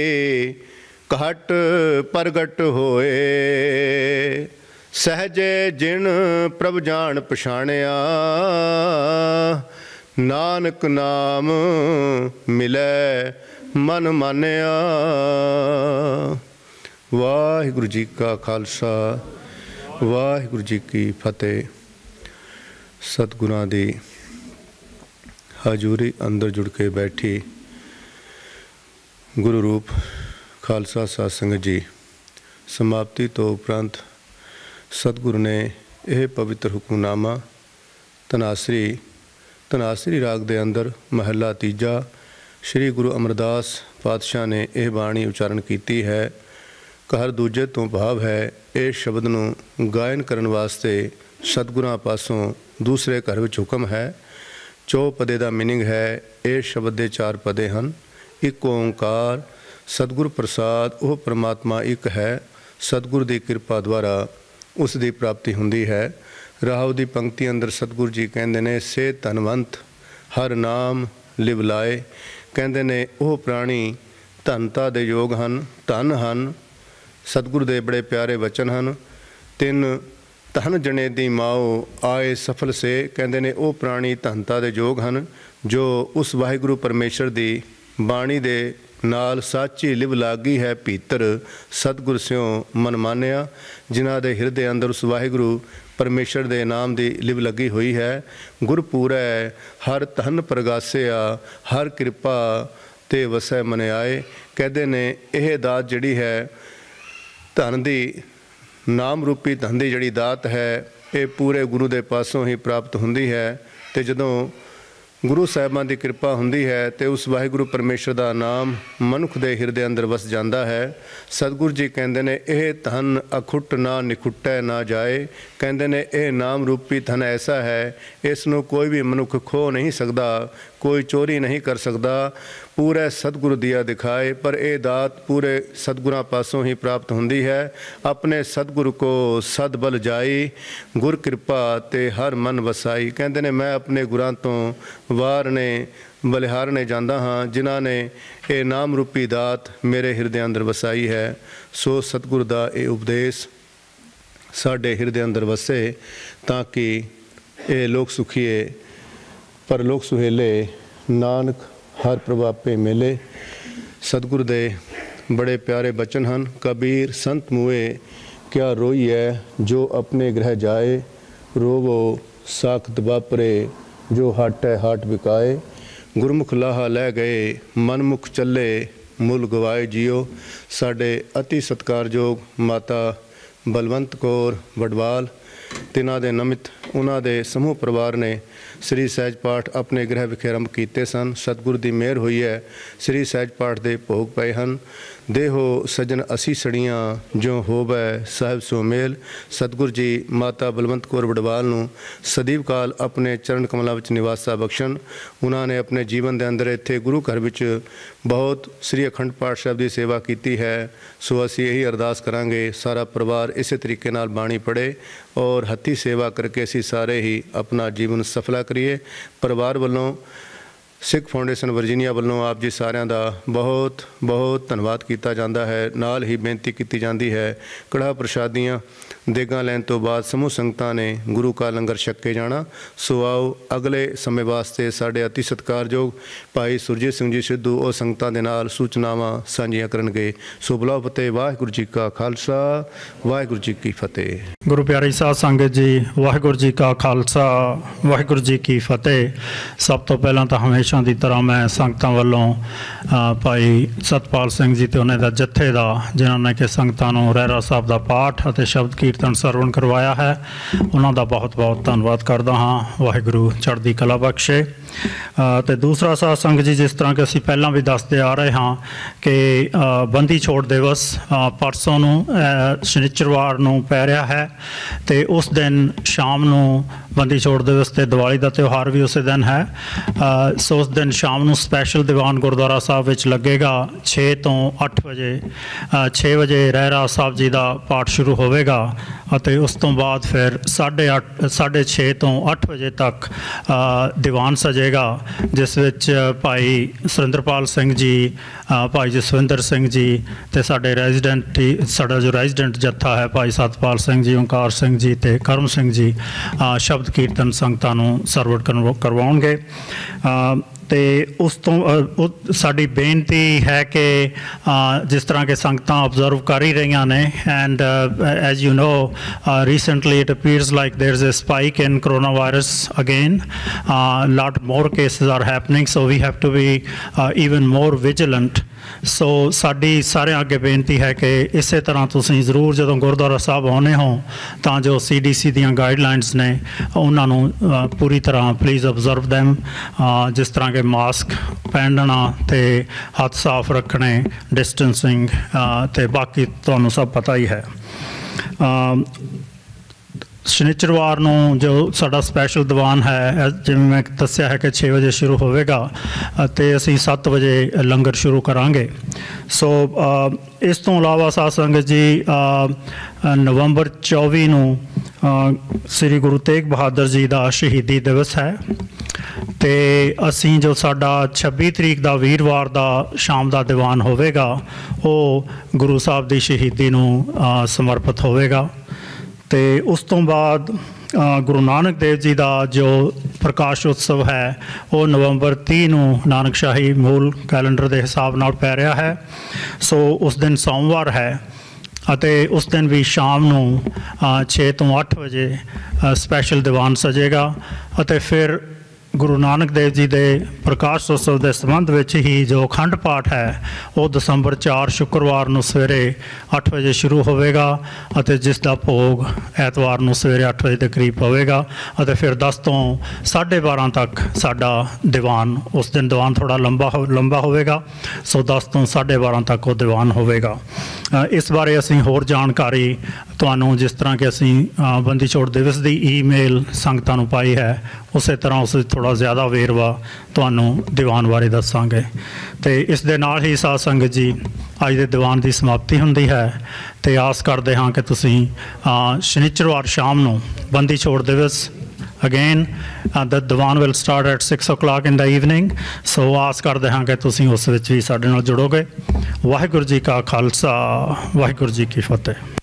घट प्रगट होए। सहजे जिन प्रभ जान पछाणिया, नानक नाम मिलै मन मानिया। वाहिगुरू जी का खालसा, वाहिगुरू जी की फतेह। सतगुरां दी हजूरी अंदर जुड़ के बैठी गुरु रूप खालसा साध संगत जी, समाप्ति तो उपरंत सतगुरु ने यह पवित्र हुक्मनामा धनासरी राग के अंदर महला तीजा श्री गुरु अमरदास पातशाह ने यह बाणी उच्चारण की है। हर दूजे तो भाव है इस शब्द नूं गायन करने वास्ते सतगुरां पासों दूसरे घर विच हुक्म है। चौपदे का मीनिंग है इस शब्द के 4 पदे हैं। एक ओंकार सतगुर प्रसाद, वह परमात्मा एक है। सतगुर की कृपा द्वारा उस दी प्राप्ति हुंदी है। राहु की पंक्ति अंदर सतगुरु जी कहते ने, से धनवंत हर नाम लिव लाए। कहते ने वह प्राणी धनता दे योग हैं, धन हैं। सतगुरु दे बड़े प्यारे वचन हैं। 3 धन जने दी माओ आए सफल से। कहते ने वह प्राणी धनता दे योग हैं जो उस वाहिगुरू परमेश्वर की बाणी दे नाल साची लिव लागी है। भीतर सतगुर स्यों मन मानिया, जिन्हां दे हिरदे अंदर उस वाहिगुरू परमेश्वर दे नाम की लिव लगी हुई है। गुरपूरै हर धन प्रगासिया, हर कृपा ते वसै मन आए। कहते ने यह दात जिहड़ी है धन की, नाम रूपी धन की जिहड़ी दात है, ये पूरे गुरु के पासों ही प्राप्त हुंदी है। तो जदों गुरु साहिबां की कृपा हुंदी है तो उस वाहिगुरू परमेश्वर का नाम मनुख के हिरदे अंदर वस जाता है। सतगुरु जी कहते ने यह धन अखुट ना निखुटै ना जाए। कहते ने यह नाम रूपी धन ऐसा है, इसनों कोई भी मनुख खो नहीं सकता, कोई चोरी नहीं कर सकता। पूरे सतगुरु दिया दिखाए, पर यह दात पूरे सतगुरां पासों ही प्राप्त हुंदी है। अपने सतगुरु को सदबल जाई, गुर कृपा ते हर मन वसाई। कहते ने मैं अपने गुरां तो वारने बलिहारने जांदा हाँ, जिन्हां ने ये नाम रूपी दात मेरे हिरदे अंदर वसाई है। सो सतगुरु दा ये उपदेश साडे हिरदे अंदर वसे, ताकि ये लोक सुखीए परलोक सुहेले, नानक हर प्रभापे मिले। सतगुरु दे बड़े प्यारे बचन हैं। कबीर संत मुए क्या रोई है, जो अपने गृह जाए। रोवो साखत बापरे, जो हाट है हाट बिकाए। गुरमुख लाहा लै गए, मनमुख चले मुल गवाए जियो। साडे अति सत्कारयोग माता बलवंत कौर वडवाल ਤਿਨਾਂ ਦੇ ਨਿਮਿਤ ਉਹਨਾਂ ਦੇ ਸਮੂਹ ਪਰਿਵਾਰ ਨੇ ਸ੍ਰੀ ਸਹਿਜ ਪਾਠ ਆਪਣੇ ਗ੍ਰਹਿ ਵਿਖੇ ਆਰੰਭ ਕੀਤੇ ਸਨ। ਸਤਿਗੁਰ ਦੀ ਮਿਹਰ ਹੋਈ ਹੈ, ਸ੍ਰੀ ਸਹਿਜ ਪਾਠ ਦੇ ਭੋਗ ਪਏ ਹਨ। ਦੇਹੋ ਸਜਣ ਅਸੀਂ ਸੜੀਆਂ ਜੋ ਹੋਵੈ ਸਾਹਿਬ ਸੋ ਮੇਲ। ਸਤਿਗੁਰ ਜੀ ਮਾਤਾ ਬਲਵੰਤ ਕੌਰ ਵਡਵਾਲ ਨੂੰ ਸਦੀਵ ਕਾਲ ਆਪਣੇ ਚਰਨ ਕਮਲਾਂ ਵਿੱਚ ਨਿਵਾਸਾ ਬਖਸ਼ਣ। ਉਹਨਾਂ ਨੇ ਆਪਣੇ ਜੀਵਨ ਦੇ ਅੰਦਰ ਇੱਥੇ ਗੁਰੂ ਘਰ ਵਿੱਚ ਬਹੁਤ ਸ੍ਰੀ ਅਖੰਡ ਪਾਠ ਸਾਹਿਬ ਦੀ ਸੇਵਾ ਕੀਤੀ ਹੈ। ਸੋ ਅਸੀਂ ਇਹੀ ਅਰਦਾਸ ਕਰਾਂਗੇ ਸਾਰਾ ਪਰਿਵਾਰ ਇਸੇ ਤਰੀਕੇ ਨਾਲ ਬਾਣੀ ਪੜ੍ਹੇ ਔਰ ਹੱਥੀਂ ਸੇਵਾ ਕਰਕੇ ਅਸੀਂ ਸਾਰੇ ਹੀ ਆਪਣਾ ਜੀਵਨ ਸਫਲਾ ਕਰੀਏ। ਪਰਿਵਾਰ ਵੱਲੋਂ ਸਿੱਖ ਫਾਊਂਡੇਸ਼ਨ ਵਰਜੀਨੀਆ ਵੱਲੋਂ ਆਪ ਜੀ ਸਾਰਿਆਂ ਦਾ ਬਹੁਤ ਬਹੁਤ ਧੰਨਵਾਦ ਕੀਤਾ ਜਾਂਦਾ ਹੈ। ਨਾਲ ਹੀ ਬੇਨਤੀ ਕੀਤੀ ਜਾਂਦੀ ਹੈ, ਕੜਾਹ ਪ੍ਰਸ਼ਾਦੀਆਂ ਦੇਗਾਂ ਲੈਣ ਤੋਂ ਬਾਅਦ ਸਮੂਹ ਸੰਗਤਾਂ ਨੇ ਗੁਰੂ ਕਾ ਲੰਗਰ ਛਕ ਕੇ ਜਾਣਾ। ਸੋ ਆਓ ਅਗਲੇ ਸਮੇਂ ਵਾਸਤੇ ਸਾਡੇ ਅਤੀ ਸਤਿਕਾਰਯੋਗ ਭਾਈ ਸੁਰਜੀਤ ਸਿੰਘ ਜੀ ਸਿੱਧੂ ਉਹ ਸੰਗਤਾਂ ਦੇ ਨਾਲ ਸੂਚਨਾਵਾਂ ਸਾਂਝੀਆਂ ਕਰਨਗੇ। ਸੋ ਬੁਲਾਓ ਫਤਿਹ। ਵਾਹਿਗੁਰੂ ਜੀ ਕਾ ਖਾਲਸਾ, ਵਾਹਿਗੁਰੂ ਜੀ ਕੀ ਫਤਿਹ। ਗੁਰੂ ਪਿਆਰੀ ਸਾਧ ਸੰਗਤ ਜੀ, ਵਾਹਿਗੁਰੂ ਜੀ ਕਾ ਖਾਲਸਾ, ਵਾਹਿਗੁਰੂ ਜੀ ਕੀ ਫਤਿਹ। ਸਭ ਤੋਂ ਪਹਿਲਾਂ ਤਾਂ ਹਮੇਸ਼ਾ ਦੀ ਤਰ੍ਹਾਂ ਮੈਂ ਸੰਗਤਾਂ ਵੱਲੋਂ ਭਾਈ ਸਤਪਾਲ ਸਿੰਘ ਜੀ ਤੇ ਉਹਨਾਂ ਦਾ ਜੱਥੇ ਦਾ, ਜਿਨ੍ਹਾਂ ਨੇ ਕਿ ਸੰਗਤਾਂ ਨੂੰ ਰਹਿਰਾ ਸਾਹਿਬ ਦਾ ਪਾਠ ਅਤੇ ਸ਼ਬਦ ਕੀਰਤਨ ਸਰਵਣ ਕਰਵਾਇਆ ਹੈ, ਉਹਨਾਂ ਦਾ ਬਹੁਤ ਬਹੁਤ ਧੰਨਵਾਦ ਕਰਦਾ ਹਾਂ। ਵਾਹਿਗੁਰੂ ਚੜ੍ਹਦੀ ਕਲਾ ਬਖਸ਼ੇ। ਅਤੇ ਦੂਸਰਾ ਸਾਧ ਸੰਗਤ ਜੀ, ਜਿਸ ਤਰ੍ਹਾਂ ਕਿ ਅਸੀਂ ਪਹਿਲਾਂ ਵੀ ਦੱਸਦੇ ਆ ਰਹੇ ਹਾਂ ਕਿ ਬੰਦੀ ਛੋੜ ਦਿਵਸ ਪਰਸੋਂ ਨੂੰ ਸ਼ਨੀਚਰਵਾਰ ਨੂੰ ਪੈ ਰਿਹਾ ਹੈ ਅਤੇ ਉਸ ਦਿਨ ਸ਼ਾਮ ਨੂੰ ਬੰਦੀ ਛੋੜ ਦਿਵਸ ਅਤੇ ਦੀਵਾਲੀ ਦਾ ਤਿਉਹਾਰ ਵੀ ਉਸੇ ਦਿਨ ਹੈ। ਸੋ ਉਸ ਦਿਨ ਸ਼ਾਮ ਨੂੰ ਸਪੈਸ਼ਲ ਦੀਵਾਨ ਗੁਰਦੁਆਰਾ ਸਾਹਿਬ ਵਿੱਚ ਲੱਗੇਗਾ 6 ਤੋਂ 8 ਵਜੇ। 6 ਵਜੇ ਰਹਿਰਾ ਸਾਹਿਬ ਜੀ ਦਾ ਪਾਠ ਸ਼ੁਰੂ ਹੋਵੇਗਾ ਅਤੇ ਉਸ ਤੋਂ ਬਾਅਦ ਫਿਰ 6:30 ਤੋਂ 8 ਵਜੇ ਤੱਕ ਦੀਵਾਨ ਸਜੇਗਾ, ਜਿਸ ਵਿੱਚ ਭਾਈ ਸੁਰਿੰਦਰਪਾਲ ਸਿੰਘ ਜੀ, ਭਾਈ ਜਸਵਿੰਦਰ ਸਿੰਘ ਜੀ ਅਤੇ ਸਾਡਾ ਜੋ ਰੈਜ਼ੀਡੈਂਟ ਜੱਥਾ ਹੈ ਭਾਈ ਸਤਪਾਲ ਸਿੰਘ ਜੀ, ਓਂਕਾਰ ਸਿੰਘ ਜੀ ਅਤੇ ਕਰਮ ਸਿੰਘ ਜੀ ਸ਼ਬਦ ਕੀਰਤਨ ਸੰਗਤਾਂ ਨੂੰ ਸਰਵਣ ਕਰਵਾਉਣਗੇ। ਅਤੇ ਉਸ ਤੋਂ ਸਾਡੀ ਬੇਨਤੀ ਹੈ ਕਿ ਜਿਸ ਤਰ੍ਹਾਂ ਕਿ ਸੰਗਤਾਂ ਆਬਜ਼ਰਵ ਕਰ ਹੀ ਰਹੀਆਂ ਨੇ, and as you know recently it appears like there's a spike in coronavirus again. Lot more cases are happening, so we have to be even more vigilant. So ਸਾਡੀ ਸਾਰਿਆਂ ਅੱਗੇ ਬੇਨਤੀ ਹੈ ਕਿ ਇਸੇ ਤਰ੍ਹਾਂ ਤੁਸੀਂ ਜ਼ਰੂਰ ਜਦੋਂ ਗੁਰਦੁਆਰਾ ਸਾਹਿਬ ਆਉਂਦੇ ਹੋ ਤਾਂ ਜੋ CDC ਦੀਆਂ ਗਾਈਡਲਾਈਨਸ ਨੇ ਉਹਨਾਂ ਨੂੰ ਪੂਰੀ ਤਰ੍ਹਾਂ ਪਲੀਜ਼ ਓਬਜ਼ਰਵ ਦੈਮ। ਜਿਸ ਤਰ੍ਹਾਂ ਕਿ ਮਾਸਕ ਪਹਿਨਣਾ ਅਤੇ ਹੱਥ ਸਾਫ਼ ਰੱਖਣੇ, ਡਿਸਟੈਂਸਿੰਗ ਅਤੇ ਬਾਕੀ ਤੁਹਾਨੂੰ ਸਭ ਪਤਾ ਹੀ ਹੈ। ਸ਼ਨੀਚਰਵਾਰ ਨੂੰ ਜੋ ਸਾਡਾ ਸਪੈਸ਼ਲ ਦੀਵਾਨ ਹੈ, ਜਿਵੇਂ ਮੈਂ ਦੱਸਿਆ ਹੈ ਕਿ 6 ਵਜੇ ਸ਼ੁਰੂ ਹੋਵੇਗਾ ਅਤੇ ਅਸੀਂ 7 ਵਜੇ ਲੰਗਰ ਸ਼ੁਰੂ ਕਰਾਂਗੇ। ਸੋ ਇਸ ਤੋਂ ਇਲਾਵਾ ਸਾਧ ਸੰਗਤ ਜੀ, ਨਵੰਬਰ 24 ਨੂੰ ਸ੍ਰੀ ਗੁਰੂ ਤੇਗ ਬਹਾਦਰ ਜੀ ਦਾ ਸ਼ਹੀਦੀ ਦਿਵਸ ਹੈ ਅਤੇ ਅਸੀਂ ਜੋ ਸਾਡਾ 26 ਤਰੀਕ ਦਾ ਵੀਰਵਾਰ ਦਾ ਸ਼ਾਮ ਦਾ ਦੀਵਾਨ ਹੋਵੇਗਾ ਉਹ ਗੁਰੂ ਸਾਹਿਬ ਦੀ ਸ਼ਹੀਦੀ ਨੂੰ ਸਮਰਪਿਤ ਹੋਵੇਗਾ। ਅਤੇ ਉਸ ਤੋਂ ਬਾਅਦ ਗੁਰੂ ਨਾਨਕ ਦੇਵ ਜੀ ਦਾ ਜੋ ਪ੍ਰਕਾਸ਼ ਉਤਸਵ ਹੈ ਉਹ ਨਵੰਬਰ 30 ਨੂੰ ਨਾਨਕਸ਼ਾਹੀ ਮੂਲ ਕੈਲੰਡਰ ਦੇ ਹਿਸਾਬ ਨਾਲ ਪੈ ਰਿਹਾ ਹੈ। ਸੋ ਉਸ ਦਿਨ ਸੋਮਵਾਰ ਹੈ ਅਤੇ ਉਸ ਦਿਨ ਵੀ ਸ਼ਾਮ ਨੂੰ 6 ਤੋਂ 8 ਵਜੇ ਸਪੈਸ਼ਲ ਦੀਵਾਨ ਸਜੇਗਾ ਅਤੇ ਫਿਰ ਗੁਰੂ ਨਾਨਕ ਦੇਵ ਜੀ ਦੇ ਪ੍ਰਕਾਸ਼ ਉਤਸਵ ਦੇ ਸੰਬੰਧ ਵਿੱਚ ਹੀ ਜੋ ਅਖੰਡ ਪਾਠ ਹੈ ਉਹ ਦਸੰਬਰ 4 ਸ਼ੁੱਕਰਵਾਰ ਨੂੰ ਸਵੇਰੇ 8 ਵਜੇ ਸ਼ੁਰੂ ਹੋਵੇਗਾ ਅਤੇ ਜਿਸ ਦਾ ਭੋਗ ਐਤਵਾਰ ਨੂੰ ਸਵੇਰੇ 8 ਵਜੇ ਦੇ ਕਰੀਬ ਹੋਵੇਗਾ ਅਤੇ ਫਿਰ 10 ਤੋਂ 12:30 ਤੱਕ ਸਾਡਾ ਦੀਵਾਨ, ਉਸ ਦਿਨ ਦੀਵਾਨ ਥੋੜ੍ਹਾ ਲੰਬਾ ਹੋਵੇਗਾ। ਸੋ 10 ਤੋਂ 12:30 ਤੱਕ ਉਹ ਦੀਵਾਨ ਹੋਵੇਗਾ। ਇਸ ਬਾਰੇ ਅਸੀਂ ਹੋਰ ਜਾਣਕਾਰੀ ਤੁਹਾਨੂੰ, ਜਿਸ ਤਰ੍ਹਾਂ ਕਿ ਅਸੀਂ ਬੰਦੀ ਛੋੜ ਦਿਵਸ ਦੀ ਈਮੇਲ ਸੰਗਤਾਂ ਨੂੰ ਪਾਈ ਹੈ, ਉਸੇ ਤਰ੍ਹਾਂ ਉਸ ਵਿੱਚ ਥੋੜ੍ਹਾ ਜ਼ਿਆਦਾ ਵੇਰਵਾ ਤੁਹਾਨੂੰ ਦੀਵਾਨ ਬਾਰੇ ਦੱਸਾਂਗੇ। ਅਤੇ ਇਸ ਦੇ ਨਾਲ ਹੀ ਸਾਧ ਸੰਗਤ ਜੀ, ਅੱਜ ਦੇ ਦੀਵਾਨ ਦੀ ਸਮਾਪਤੀ ਹੁੰਦੀ ਹੈ ਅਤੇ ਆਸ ਕਰਦੇ ਹਾਂ ਕਿ ਤੁਸੀਂ ਸ਼ਨੀਚਰਵਾਰ ਸ਼ਾਮ ਨੂੰ Bandi Chhor Divas again the Diwan will start at 6 o'clock in the evening। So ਆਸ ਕਰਦੇ ਹਾਂ ਕਿ ਤੁਸੀਂ ਉਸ ਵਿੱਚ ਵੀ ਸਾਡੇ ਨਾਲ ਜੁੜੋਗੇ। ਵਾਹਿਗੁਰੂ ਜੀ ਕਾ ਖਾਲਸਾ, ਵਾਹਿਗੁਰੂ ਜੀ ਕੀ ਫਤਿਹ।